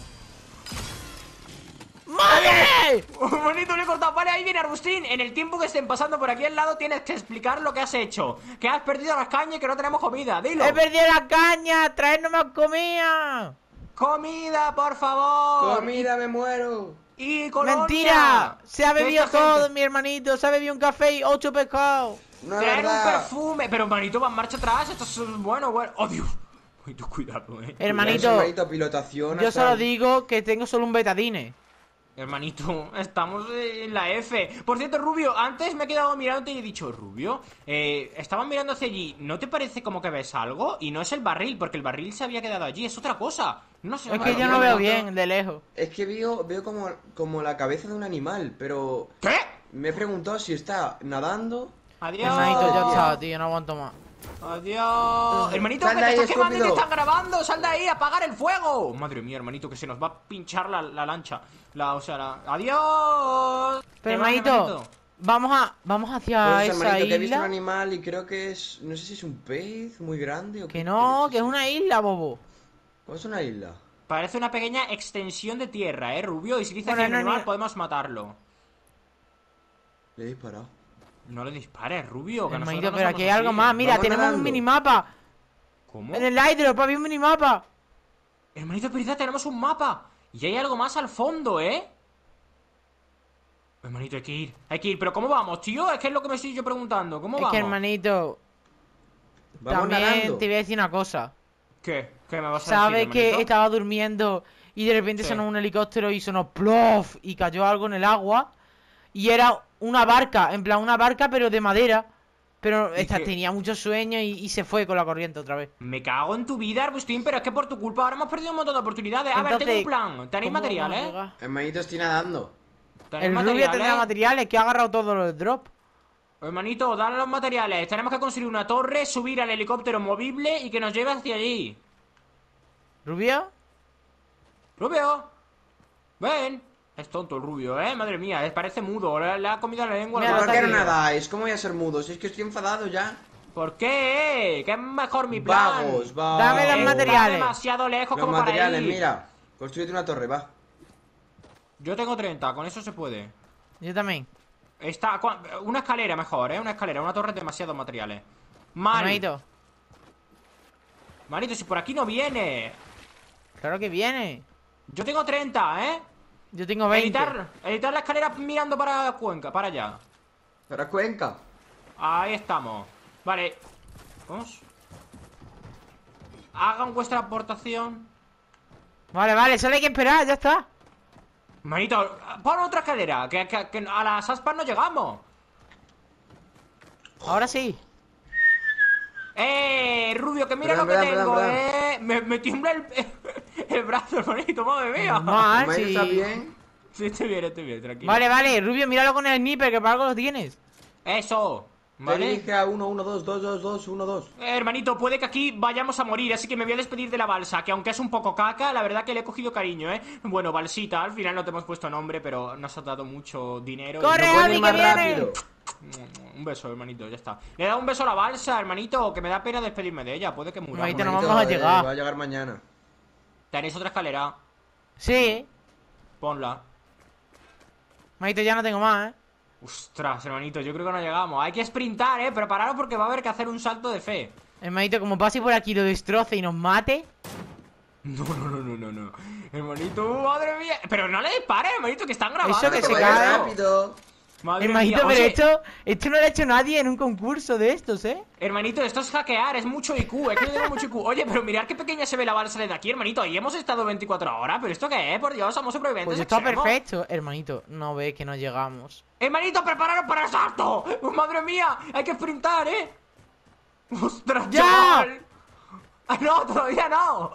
¡Madre! Hermanito, le he cortado. Vale, ahí viene Arbustín. En el tiempo que estén pasando por aquí al lado tienes que explicar lo que has hecho. Que has perdido las cañas y que no tenemos comida. Dilo. He perdido la caña, traernos más comida. Comida, por favor. Comida, me muero. Y colonia. Mentira, se ha Que bebido esta todo, gente- mi hermanito. Se ha bebido un café y ocho pescados. No es Traer un verdad. perfume. Pero, hermanito, va en marcha atrás. Esto es bueno, bueno. ¡Oh, Dios! Ay, tú cuidado, eh. Hermanito, Hermanito, pilotación. yo hasta- solo digo que tengo solo un betadine. Hermanito, estamos en la F. Por cierto, Rubio, antes me he quedado mirándote y he dicho, Rubio, eh, estaban mirando hacia allí. ¿No te parece como que ves algo? Y no es el barril, porque el barril se había quedado allí, es otra cosa. No sé. Es Bueno, que yo yo no veo no- bien de lejos. Es que veo, veo como, como la cabeza de un animal, pero ¿Qué? me he preguntado si está nadando. Adiós. Hermanito, ya está, tío, no aguanto más. Adiós. Hermanito, Sal que de te ahí, estás quemando y te estúpido. están grabando. Sal de ahí, apagar el fuego. Madre mía, hermanito, que se nos va a pinchar la, la lancha. La, o sea, la... Adiós. Pero, ¿Qué más, hermanito, vamos a, vamos hacia Pues, esa hermanito, que he visto un isla. animal y creo que es, no sé si es un pez muy grande o Que qué no, es. que es una isla, bobo. ¿Cómo es una isla? Parece una pequeña extensión de tierra, ¿eh, Rubio? Y si dice Bueno, que hay un no, animal, no. podemos matarlo. Le he disparado. No le dispares, Rubio, que Hermanito, nosotros no pero somos aquí hay algo así. más. Mira, Vamos tenemos un nadando. minimapa. ¿Cómo? En el Hydrop había un minimapa. Hermanito, es verdad, tenemos un mapa. Y hay algo más al fondo, ¿eh? Hermanito, hay que ir, hay que ir. ¿Pero cómo vamos, tío? Es que es lo que me estoy yo preguntando. ¿Cómo Es vamos? que, hermanito, Vamos también nadando. te voy a decir una cosa. ¿Qué? ¿Qué me vas a ¿Sabes decir, que hermanito? estaba durmiendo y de repente Sí. sonó un helicóptero y sonó plof y cayó algo en el agua? Y era una barca, en plan una barca pero de madera. Pero ¿Y esta qué? tenía mucho sueño y, y se fue con la corriente otra vez. Me cago en tu vida, Arbustín, pero es que por tu culpa ahora hemos perdido un montón de oportunidades. A ver, Entonces, tengo un plan. ¿Tenéis ¿cómo material, vamos a eh? llegar? Hermanito, estoy nadando. ¿Tenéis El material, rubio tendrá eh? materiales que ha agarrado todos los drop. Hermanito, dale los materiales. Tenemos que construir una torre, subir al helicóptero movible y que nos lleve hacia allí. ¿Rubio? Rubio, ven. Es tonto el Rubio, eh. Madre mía, eh, parece mudo. Le, le ha comido la lengua. Mira, al ¿Por está qué no aquí. nadáis? ¿Cómo voy a ser mudo? Si es que estoy enfadado ya. ¿Por qué? eh? ¿Qué es mejor mi plan? Vagos, vagos. Dame los Está materiales. demasiado lejos Los como materiales, para ir. mira. Construyete una torre, va. Yo tengo treinta, con eso se puede. Yo también. Está, cua- una escalera mejor, eh. Una escalera, una torre, demasiados materiales. Mal. Hermanito, Manito, si por aquí no viene. claro que viene. Yo tengo treinta, eh. Yo tengo veinte. Editar, editar la escalera mirando para Cuenca, para allá. Para Cuenca. Ahí estamos. Vale. Vamos. Hagan vuestra aportación. Vale, vale, solo hay que esperar, ya está. Manito, pon otra escalera. Que, que- que a las aspas no llegamos. Ahora sí. Eh, Rubio, que mira Perdón, lo que perdón, tengo, perdón, eh. Me, me tiembla el, el brazo, hermanito, madre mía. Normal, Hermanito, sí. ¿está bien? Sí, estoy bien, estoy bien, tranquilo. Vale, vale, Rubio, míralo con el sniper, que para algo lo tienes. Eso. Te ¿Vale? dirige a uno, uno, dos, dos, dos, dos, uno, dos. Eh, hermanito, puede que aquí vayamos a morir, así que me voy a despedir de la balsa, que aunque es un poco caca, la verdad que le he cogido cariño, ¿eh? Bueno, balsita, al final no te hemos puesto nombre, pero nos has dado mucho dinero. y- ¡Corre, No puede Abby, ir más que viene! rápido. Un beso, hermanito, ya está. Le he dado un beso a la balsa, hermanito, que me da pena despedirme de ella, puede que muramos. Hermanito, no Hermanito, vamos a eh, llegar. Va a llegar mañana. ¿Tenéis otra escalera? Sí. Ponla. Maito, ya no tengo más, ¿eh? Ostras, hermanito, yo creo que no llegamos. Hay que sprintar, ¿eh? Prepararos porque va a haber que hacer un salto de fe. Hermanito, como pase por aquí, lo destroce y nos mate. No, no, no, no, no, no. Hermanito, madre mía. Pero no le dispares, hermanito, que están grabando. Eso que Que se vaya cae. rápido. Madre Hermanito, mía. pero Oye, esto, esto no lo ha hecho nadie en un concurso de estos, ¿eh? hermanito, esto es hackear, es mucho I Q, es que yo tengo mucho I Q. Oye, pero mirad qué pequeña se ve la balsa de aquí, hermanito. Ahí hemos estado veinticuatro horas, pero ¿esto qué es? Por Dios, somos supervivientes Pues está extremos. perfecto. Hermanito, no ves que no llegamos. Hermanito, prepararos para el salto. Madre mía, hay que sprintar, ¿eh? Ostras, ¡Ya! chaval. Ah, no, todavía no.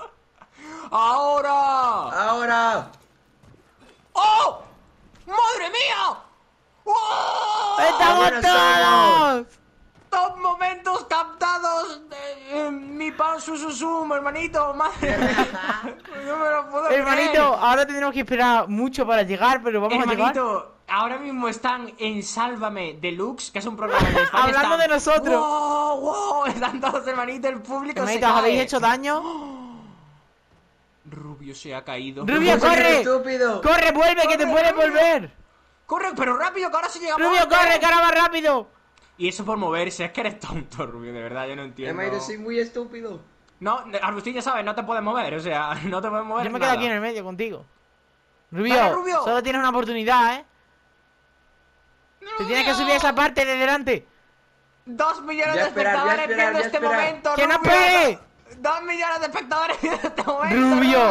Ahora. Ahora. ¡Oh! ¡Madre mía! ¡Oh! ¡Estamos ¡Buenos años! todos! Top momentos captados de, eh, mi pan su su sum, hermanito, madre mía. No me lo puedo Hermanito, creer. ahora tendremos que esperar mucho para llegar, pero vamos a llegar. Hermanito, ahora mismo están en Sálvame Deluxe, que es un programa de España. Hablando están- de nosotros. ¡Wow, wow! Están todos, hermanito, el público Hermanito, se ¿os habéis cae. hecho daño? Rubio se ha caído. Rubio, No seas corre. estúpido. ¡Corre, vuelve, que te Corre, puedes Rubio. volver! Corre, pero rápido, que ahora sí llegamos. Rubio, antes. corre, que ahora va rápido. Y eso por moverse, es que eres tonto, Rubio, de verdad, yo no entiendo. Hermanito, soy muy estúpido. No, Arbustín, ya sabes, no te puedes mover, o sea, no te puedes mover. Yo me quedo nada. aquí en el medio contigo. Rubio, Dale, Rubio. solo tienes una oportunidad, ¿eh? Te tienes que subir a esa parte de delante. Dos millones Ya de esperar, ya espectadores esperar, viendo ya este esperar. momento, ¡Que no Rubio. espere! Dos millones de espectadores viendo este momento, Rubio.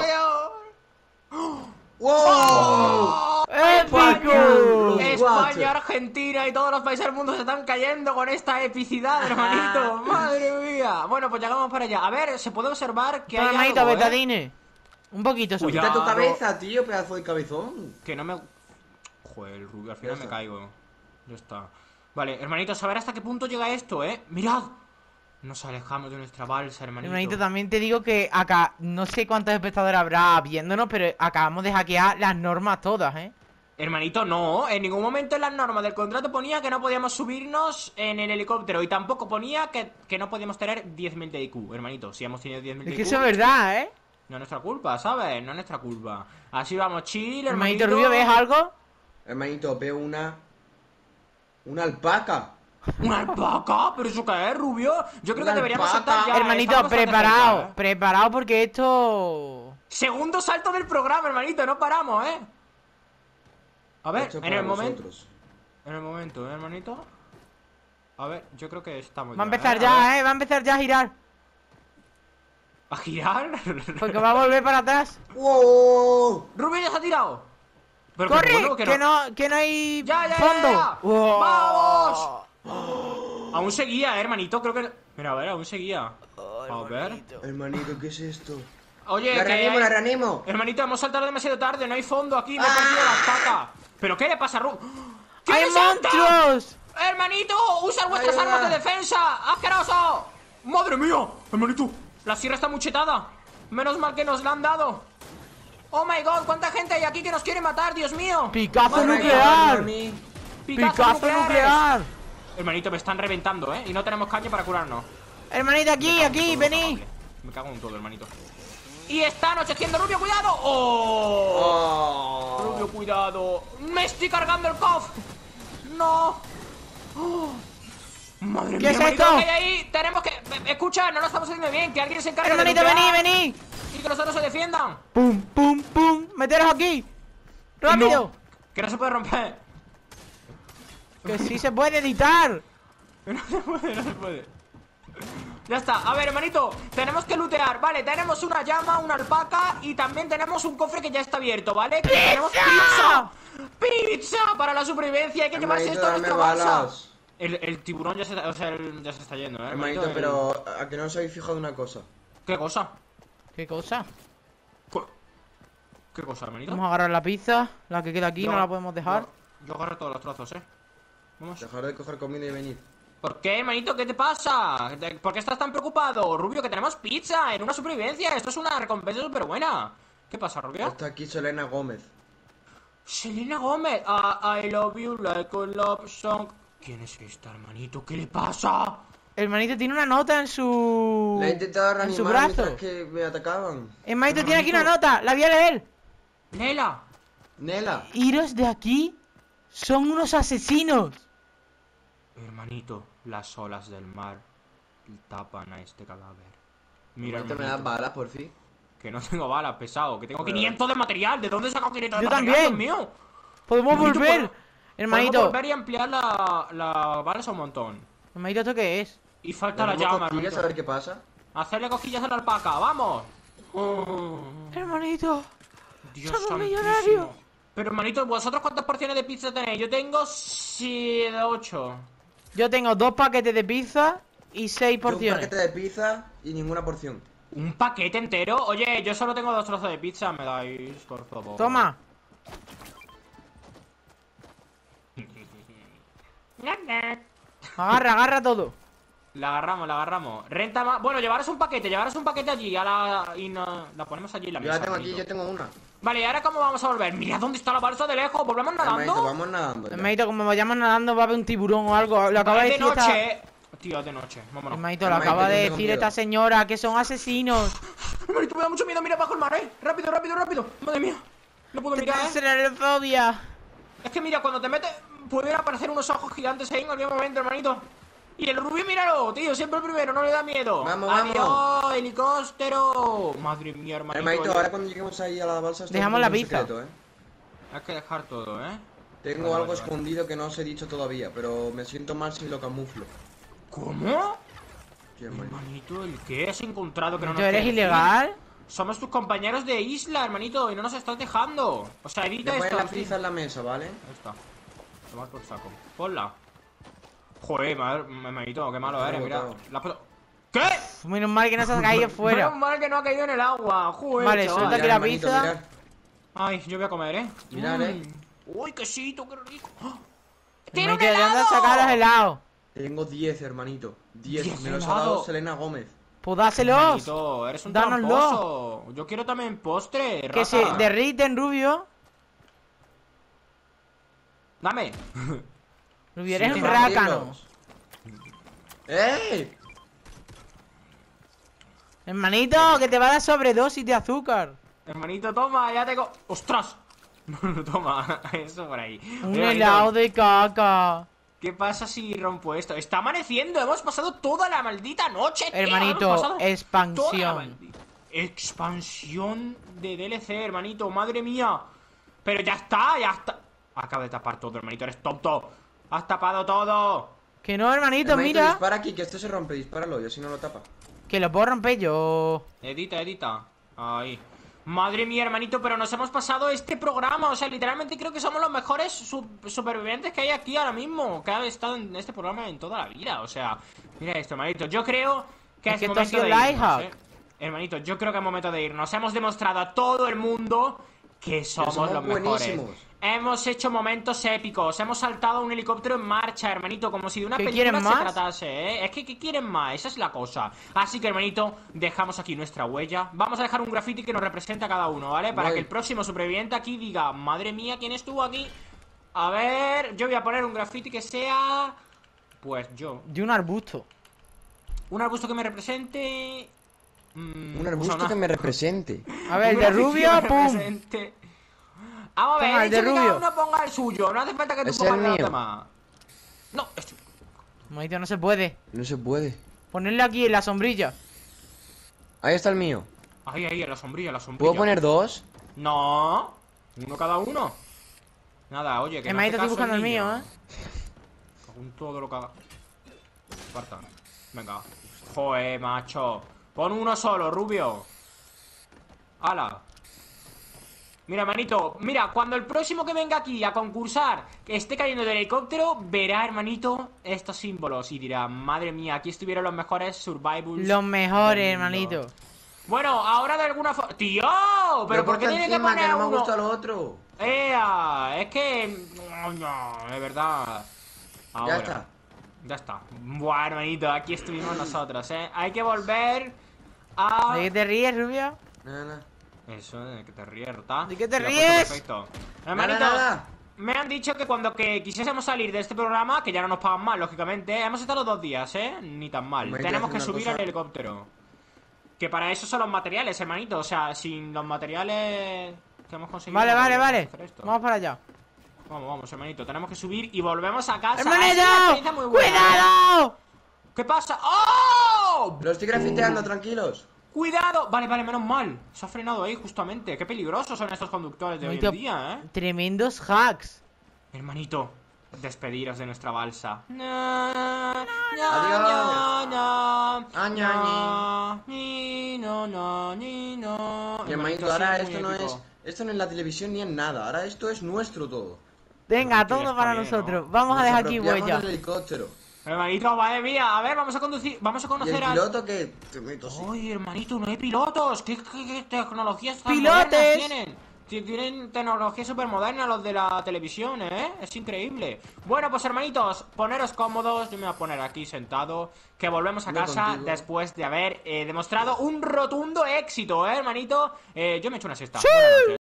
¡Wow! ¡Épico! España, Argentina y todos los países del mundo se están cayendo con esta epicidad, hermanito. Madre mía. Bueno, pues llegamos para allá. A ver, se puede observar que Toma, hay hermanito, algo, ¿eh? betadine. Un poquito solo. Uy, ya. Quita tu Claro. cabeza, tío, pedazo de cabezón. Que no me... Joder, el Rubio, al final Ya me está. caigo. Ya está. Vale, hermanito, a ver hasta qué punto llega esto, ¿eh? ¡Mirad! Nos alejamos de nuestra balsa, hermanito. Hermanito, también te digo que acá, no sé cuántos espectadores habrá viéndonos, pero acabamos de hackear las normas todas, ¿eh? Hermanito, no. En ningún momento en las normas del contrato ponía que no podíamos subirnos en el helicóptero. Y tampoco ponía que, que no podíamos tener diez mil de I Q. Hermanito, si hemos tenido diez mil de Es I que Q, eso es verdad, ¿eh? no es nuestra culpa, ¿sabes? No es nuestra culpa. Así vamos, chill, hermanito. Hermanito Rubio, ¿ves algo? Hermanito, veo una. Una alpaca. ¿Una alpaca? ¿Pero eso qué es, Rubio? Yo creo Una que deberíamos alpaca. saltar ya. Hermanito, estamos bastante preparado. cerca, ¿eh? Preparado porque esto... Segundo salto del programa, hermanito, no paramos, ¿eh? A ver, Hecho en para el momento. vosotros. En el momento, ¿eh, hermanito? A ver, yo creo que estamos Va a ya, empezar ¿eh? A ver. ya, eh. Va a empezar ya a girar. ¿A girar? Porque va a volver para atrás. ¡Wow! Rubio ya se ha tirado. Pero ¡Corre! bueno, que, no... que no hay ¡Ya, ya, ya, fondo. ya! Wow. ¡Vamos! Aún seguía, eh, hermanito, creo que... Mira, a ver, aún seguía. Ay, A ver. bonito. Hermanito, ¿qué es esto? Oye, ¡La que reanimo, hay- la reanimo! Hermanito, hemos saltado demasiado tarde, no hay fondo aquí, me he ¡Ah! perdido la alpaca. ¿Pero qué le pasa a Rubio? ¡Hay monstruos! ¡Hermanito! ¡Usad vuestras Ayuda. armas de defensa! ¡Asqueroso! ¡Madre mía! Hermanito, la sierra está muy chetada. Menos mal que nos la han dado. ¡Oh my god! ¿Cuánta gente hay aquí que nos quiere matar, Dios mío? ¡Picazo Madre mía. nuclear! Mami. ¡Picazos ¡Picazo nucleares! nuclear! Hermanito, me están reventando, ¿eh? Y no tenemos caña para curarnos. Hermanito, aquí, Me cago en aquí, todo, vení. amable. Me cago en todo, hermanito. Y está anocheciendo, Rubio, cuidado. ¡Oh! Oh. Rubio, cuidado. ¡Me estoy cargando el cofre! ¡No! ¡Oh! ¡Madre ¿Qué mía, es hermanito, esto? lo que hay ahí! Tenemos que... Escucha, no lo estamos haciendo bien. Que alguien se encargue Hermanito, de vení, lutear vení. y que los otros se defiendan. ¡Pum, pum, pum! ¡Meteros aquí! ¡Rápido! No, que no se puede romper. Que sí se puede editar. Que no se puede, no se puede. Ya está, a ver, hermanito, tenemos que lootear, vale, tenemos una llama, una alpaca y también tenemos un cofre que ya está abierto, ¿vale? Que tenemos pizza. ¡Pizza! Para la supervivencia, hay que llevarse Hermanito, esto a dame nuestra bolsa. balas. El, el tiburón ya se, o sea, el- ya se está yendo, ¿eh? Hermanito, el- pero a que no os habéis fijado una cosa. ¿Qué cosa? ¿Qué cosa? ¿Cu- ¿Qué cosa, hermanito? Vamos a agarrar la pizza. La que queda aquí, Yo- no la podemos dejar. Yo, yo agarro todos los trozos, ¿eh? Vamos. Dejar de coger comida y venid. ¿Por qué, hermanito? ¿Qué te pasa? ¿De- ¿Por qué estás tan preocupado? Rubio, que tenemos pizza en una supervivencia. Esto es una recompensa súper buena. ¿Qué pasa, Rubio? Está aquí Selena Gómez. Selena Gómez. Ah, I love you like a love song. ¿Quién es esta, hermanito? ¿Qué le pasa? Hermanito tiene una nota en su... Le he intentado en su reanimar brazo. mientras que me atacaban. Hermanito tiene aquí una Hermanito. nota. La voy a leer. Nela. Nela. Iros de aquí. Son unos asesinos. Hermanito, las olas del mar tapan a este cadáver. Mira, Hermanito, me das hermanito, balas, por fin. que no tengo balas, pesado. Que tengo Bueno. quinientos de material. ¿De dónde he sacado quinientos de Yo material, también. Dios mío? Podemos Hermanito, volver. podemos- Hermanito. Podemos volver y ampliar la, la balas a un montón. Hermanito, ¿esto qué es? Y falta la Le llama, pongo cosquillas hermanito. a ver qué pasa. Hacerle cosquillas a la alpaca, ¡vamos! Oh, Hermanito. Dios Somos santísimo. millonarios. Pero, hermanito, ¿vosotros cuántas porciones de pizza tenéis? Yo tengo ocho. Yo tengo dos paquetes de pizza y seis Yo un porciones. paquete de pizza y ninguna porción. ¿Un paquete entero? Oye, yo solo tengo dos trozos de pizza, me dais, por favor. Toma. Agarra, agarra todo. La agarramos, la agarramos. Renta más. Bueno, llevaros un paquete, llevaros un paquete allí a la... y no... la ponemos allí en la Yo mesa. la tengo aquí, hermanito. yo tengo una. Vale, ¿y ahora cómo vamos a volver? Mira dónde está la balsa de lejos. ¿Volvemos Hermanito, nadando? vamos nadando. ya. Hermanito, como vayamos nadando va a haber un tiburón o algo. Lo acaba Vale, de de decir esta... noche. Tío, de noche. Vámonos. Hermanito, lo Hermanito, acaba yo de tengo decir miedo. esta señora que son asesinos. Hermanito, me da mucho miedo. Mira bajo el mar, eh. Rápido, rápido, rápido. Madre mía. No puedo mirar, eh. Xenofobia. Es que mira, cuando te metes, pueden aparecer unos ojos gigantes ahí en cualquier momento, hermanito. Y el rubio, míralo, tío, siempre el primero, no le da miedo. Vamos, Adiós, vamos. helicóptero. Madre mía, hermanito. Hermanito, el- ahora cuando lleguemos ahí a la balsa esto Dejamos es la un pizza. secreto, ¿eh? Hay que dejar todo, ¿eh? Tengo Vale, algo vale, vale. escondido que no os he dicho todavía, pero me siento mal si lo camuflo. ¿Cómo? Sí, hermanito. Hermanito, ¿el qué has encontrado que no nos ¿Tú eres quieres decir? ilegal? Somos tus compañeros de isla, hermanito, y no nos estás dejando. O sea, Voy evita a poner esto. la sí. pizza en la mesa, ¿vale? Ahí está. Toma por saco. Ponla. Joder, madre, hermanito, qué malo Está eres, mira. rebotado. La puedo- ¿Qué? Menos mal que no se ha caído Menos fuera. mal que no ha caído en el agua. Joder, Vale, chaval. suelta aquí Mirad, la hermanito, pizza. mirad. Ay, yo voy a comer, ¿eh? Mirad, eh. Mm. Uy, quesito, qué rico. ¡Ah! ¡Tiene un Hermanito, ¿de dónde has sacado los helado! helados? Tengo diez, hermanito. diez. Diez Me los ha helados. dado Selena Gómez. Pues dáselos. Hermanito, eres un Dánoslo. tramposo. Yo quiero también postre, Que rata. se derriten, Rubio. Dame. Rubio, eres Sí, un que rácano. abrirlos. ¡Ey! Hermanito, que te va a dar sobredosis de azúcar. Hermanito, toma, ya tengo. ¡Ostras! Toma, eso por ahí. Un Hermanito, helado de caca. ¿Qué ¿Qué pasa si rompo esto? Está amaneciendo, hemos pasado toda la maldita noche, tío. Hermanito, Hemos pasado expansión. toda la maldita- Expansión de D L C, hermanito, madre mía. Pero ya está, ya está. Acaba de tapar todo, hermanito, eres tonto. Has tapado todo. Que no, hermanito, Hermanito, mira. dispara aquí, que esto se rompe, dispáralo, y así no lo tapa. Que lo puedo romper yo. Edita, edita. Ahí. Madre mía, hermanito, pero nos hemos pasado este programa. O sea, literalmente creo que somos los mejores su- supervivientes que hay aquí ahora mismo. Que ha estado en este programa en toda la vida. O sea, mira esto, hermanito. Yo creo que Es es, que esto ha momento sido de irnos, lifehack. ¿eh? Hermanito, yo creo que es momento de irnos. Hemos demostrado a todo el mundo que somos, somos los mejores. buenísimos. Hemos hecho momentos épicos. Hemos saltado un helicóptero en marcha, hermanito, como si de una ¿Qué película quieren se más? tratase, ¿eh? Es que ¿qué quieren más? Esa es la cosa. Así que, hermanito, dejamos aquí nuestra huella. Vamos a dejar un graffiti que nos represente a cada uno, ¿vale? Para Voy. que el próximo superviviente aquí diga, madre mía, ¿quién estuvo aquí? A ver, yo voy a poner un graffiti que sea... Pues yo. De un arbusto. Un arbusto que me represente... mm, Un arbusto o sea, una- que me represente. A ver, el un de graffiti rubio, que me pum. represente. Vamos a ver, Toma, he el de dicho que cada rubio. uno ponga el suyo. No hace falta que tú Es el pongas los mío. demás. No, es... Hermanito, no se puede. No se puede. Ponerle aquí en la sombrilla. Ahí está el mío. Ahí, ahí, en la sombrilla, en la sombrilla. ¿Puedo poner dos? No, uno cada uno. Nada, oye, que no Hermanito, hace estoy caso buscando el niño. mío, ¿eh? Con todo lo que haga. Esparta. Venga. Joder, macho. Pon uno solo, rubio. Hala. Mira, hermanito, mira, cuando el próximo que venga aquí a concursar que esté cayendo del helicóptero, verá, hermanito, estos símbolos y dirá, madre mía, aquí estuvieron los mejores survivals. Los mejores, del mundo". hermanito. Bueno, ahora de alguna forma... ¡Tío! ¿Pero por qué Ponte tiene que encima, poner no me uno? gusta lo otro. ¡Ea! Es que... No, no, de verdad. Ahora. Ya está. Ya está. Bueno, hermanito, aquí estuvimos nosotros, ¿eh? Hay que volver a... ¿De qué te ríes, rubio? Nada, nada. Eso, de que te ríes, ¿verdad? ¿De qué te Lo he puesto ríes? perfecto. Nada, Hermanito, nada. me han dicho que cuando que quisiésemos salir de este programa, que ya no nos pagan mal, lógicamente, hemos estado dos días, ¿eh? Ni tan mal. Me Tenemos quiero que hacer una subir cosa. al helicóptero. Que para eso son los materiales, hermanito. O sea, sin los materiales que hemos conseguido... Vale, no vale, podríamos vale. hacer esto. Vamos para allá. Vamos, vamos, hermanito. Tenemos que subir y volvemos a casa. Es una ¡Hermanito! experiencia muy buena, ¿eh? ¡Cuidado! ¿Qué pasa? ¡Oh! Lo estoy grafiteando, tranquilos. ¡Cuidado! Vale, vale, menos mal. Se ha frenado ahí, justamente. Qué peligrosos son estos conductores de hoy Hermanito, en día, ¿eh? tremendos hacks. Hermanito, despediros de nuestra balsa. No, no, Adiós. no, no, Año, no, ni, no, no, ni, no. Y hermanito, ha ahora sido esto muy no épico. es. Esto no es la televisión ni en nada. Ahora esto es nuestro todo. Venga, Hermanito, ya todo está para bien, nosotros. ¿no? Vamos a Nos dejar aquí apropiamos huella. del helicóptero. Hermanito, madre mía. A ver, vamos a conducir. Vamos a Y el conocer al. piloto que te meto así. Oye, hermanito, no hay pilotos. ¿Qué, qué, qué tecnologías tan ¡Pilotes! modernas tienen? Ti- Tienen tecnología súper moderna los de la televisión, ¿eh? Es increíble. Bueno, pues hermanitos, poneros cómodos. Yo me voy a poner aquí sentado. Que volvemos a Voy casa contigo. después de haber eh, demostrado un rotundo éxito, ¿eh, hermanito? Eh, yo me echo una siesta. ¡Sí! Buenas noches.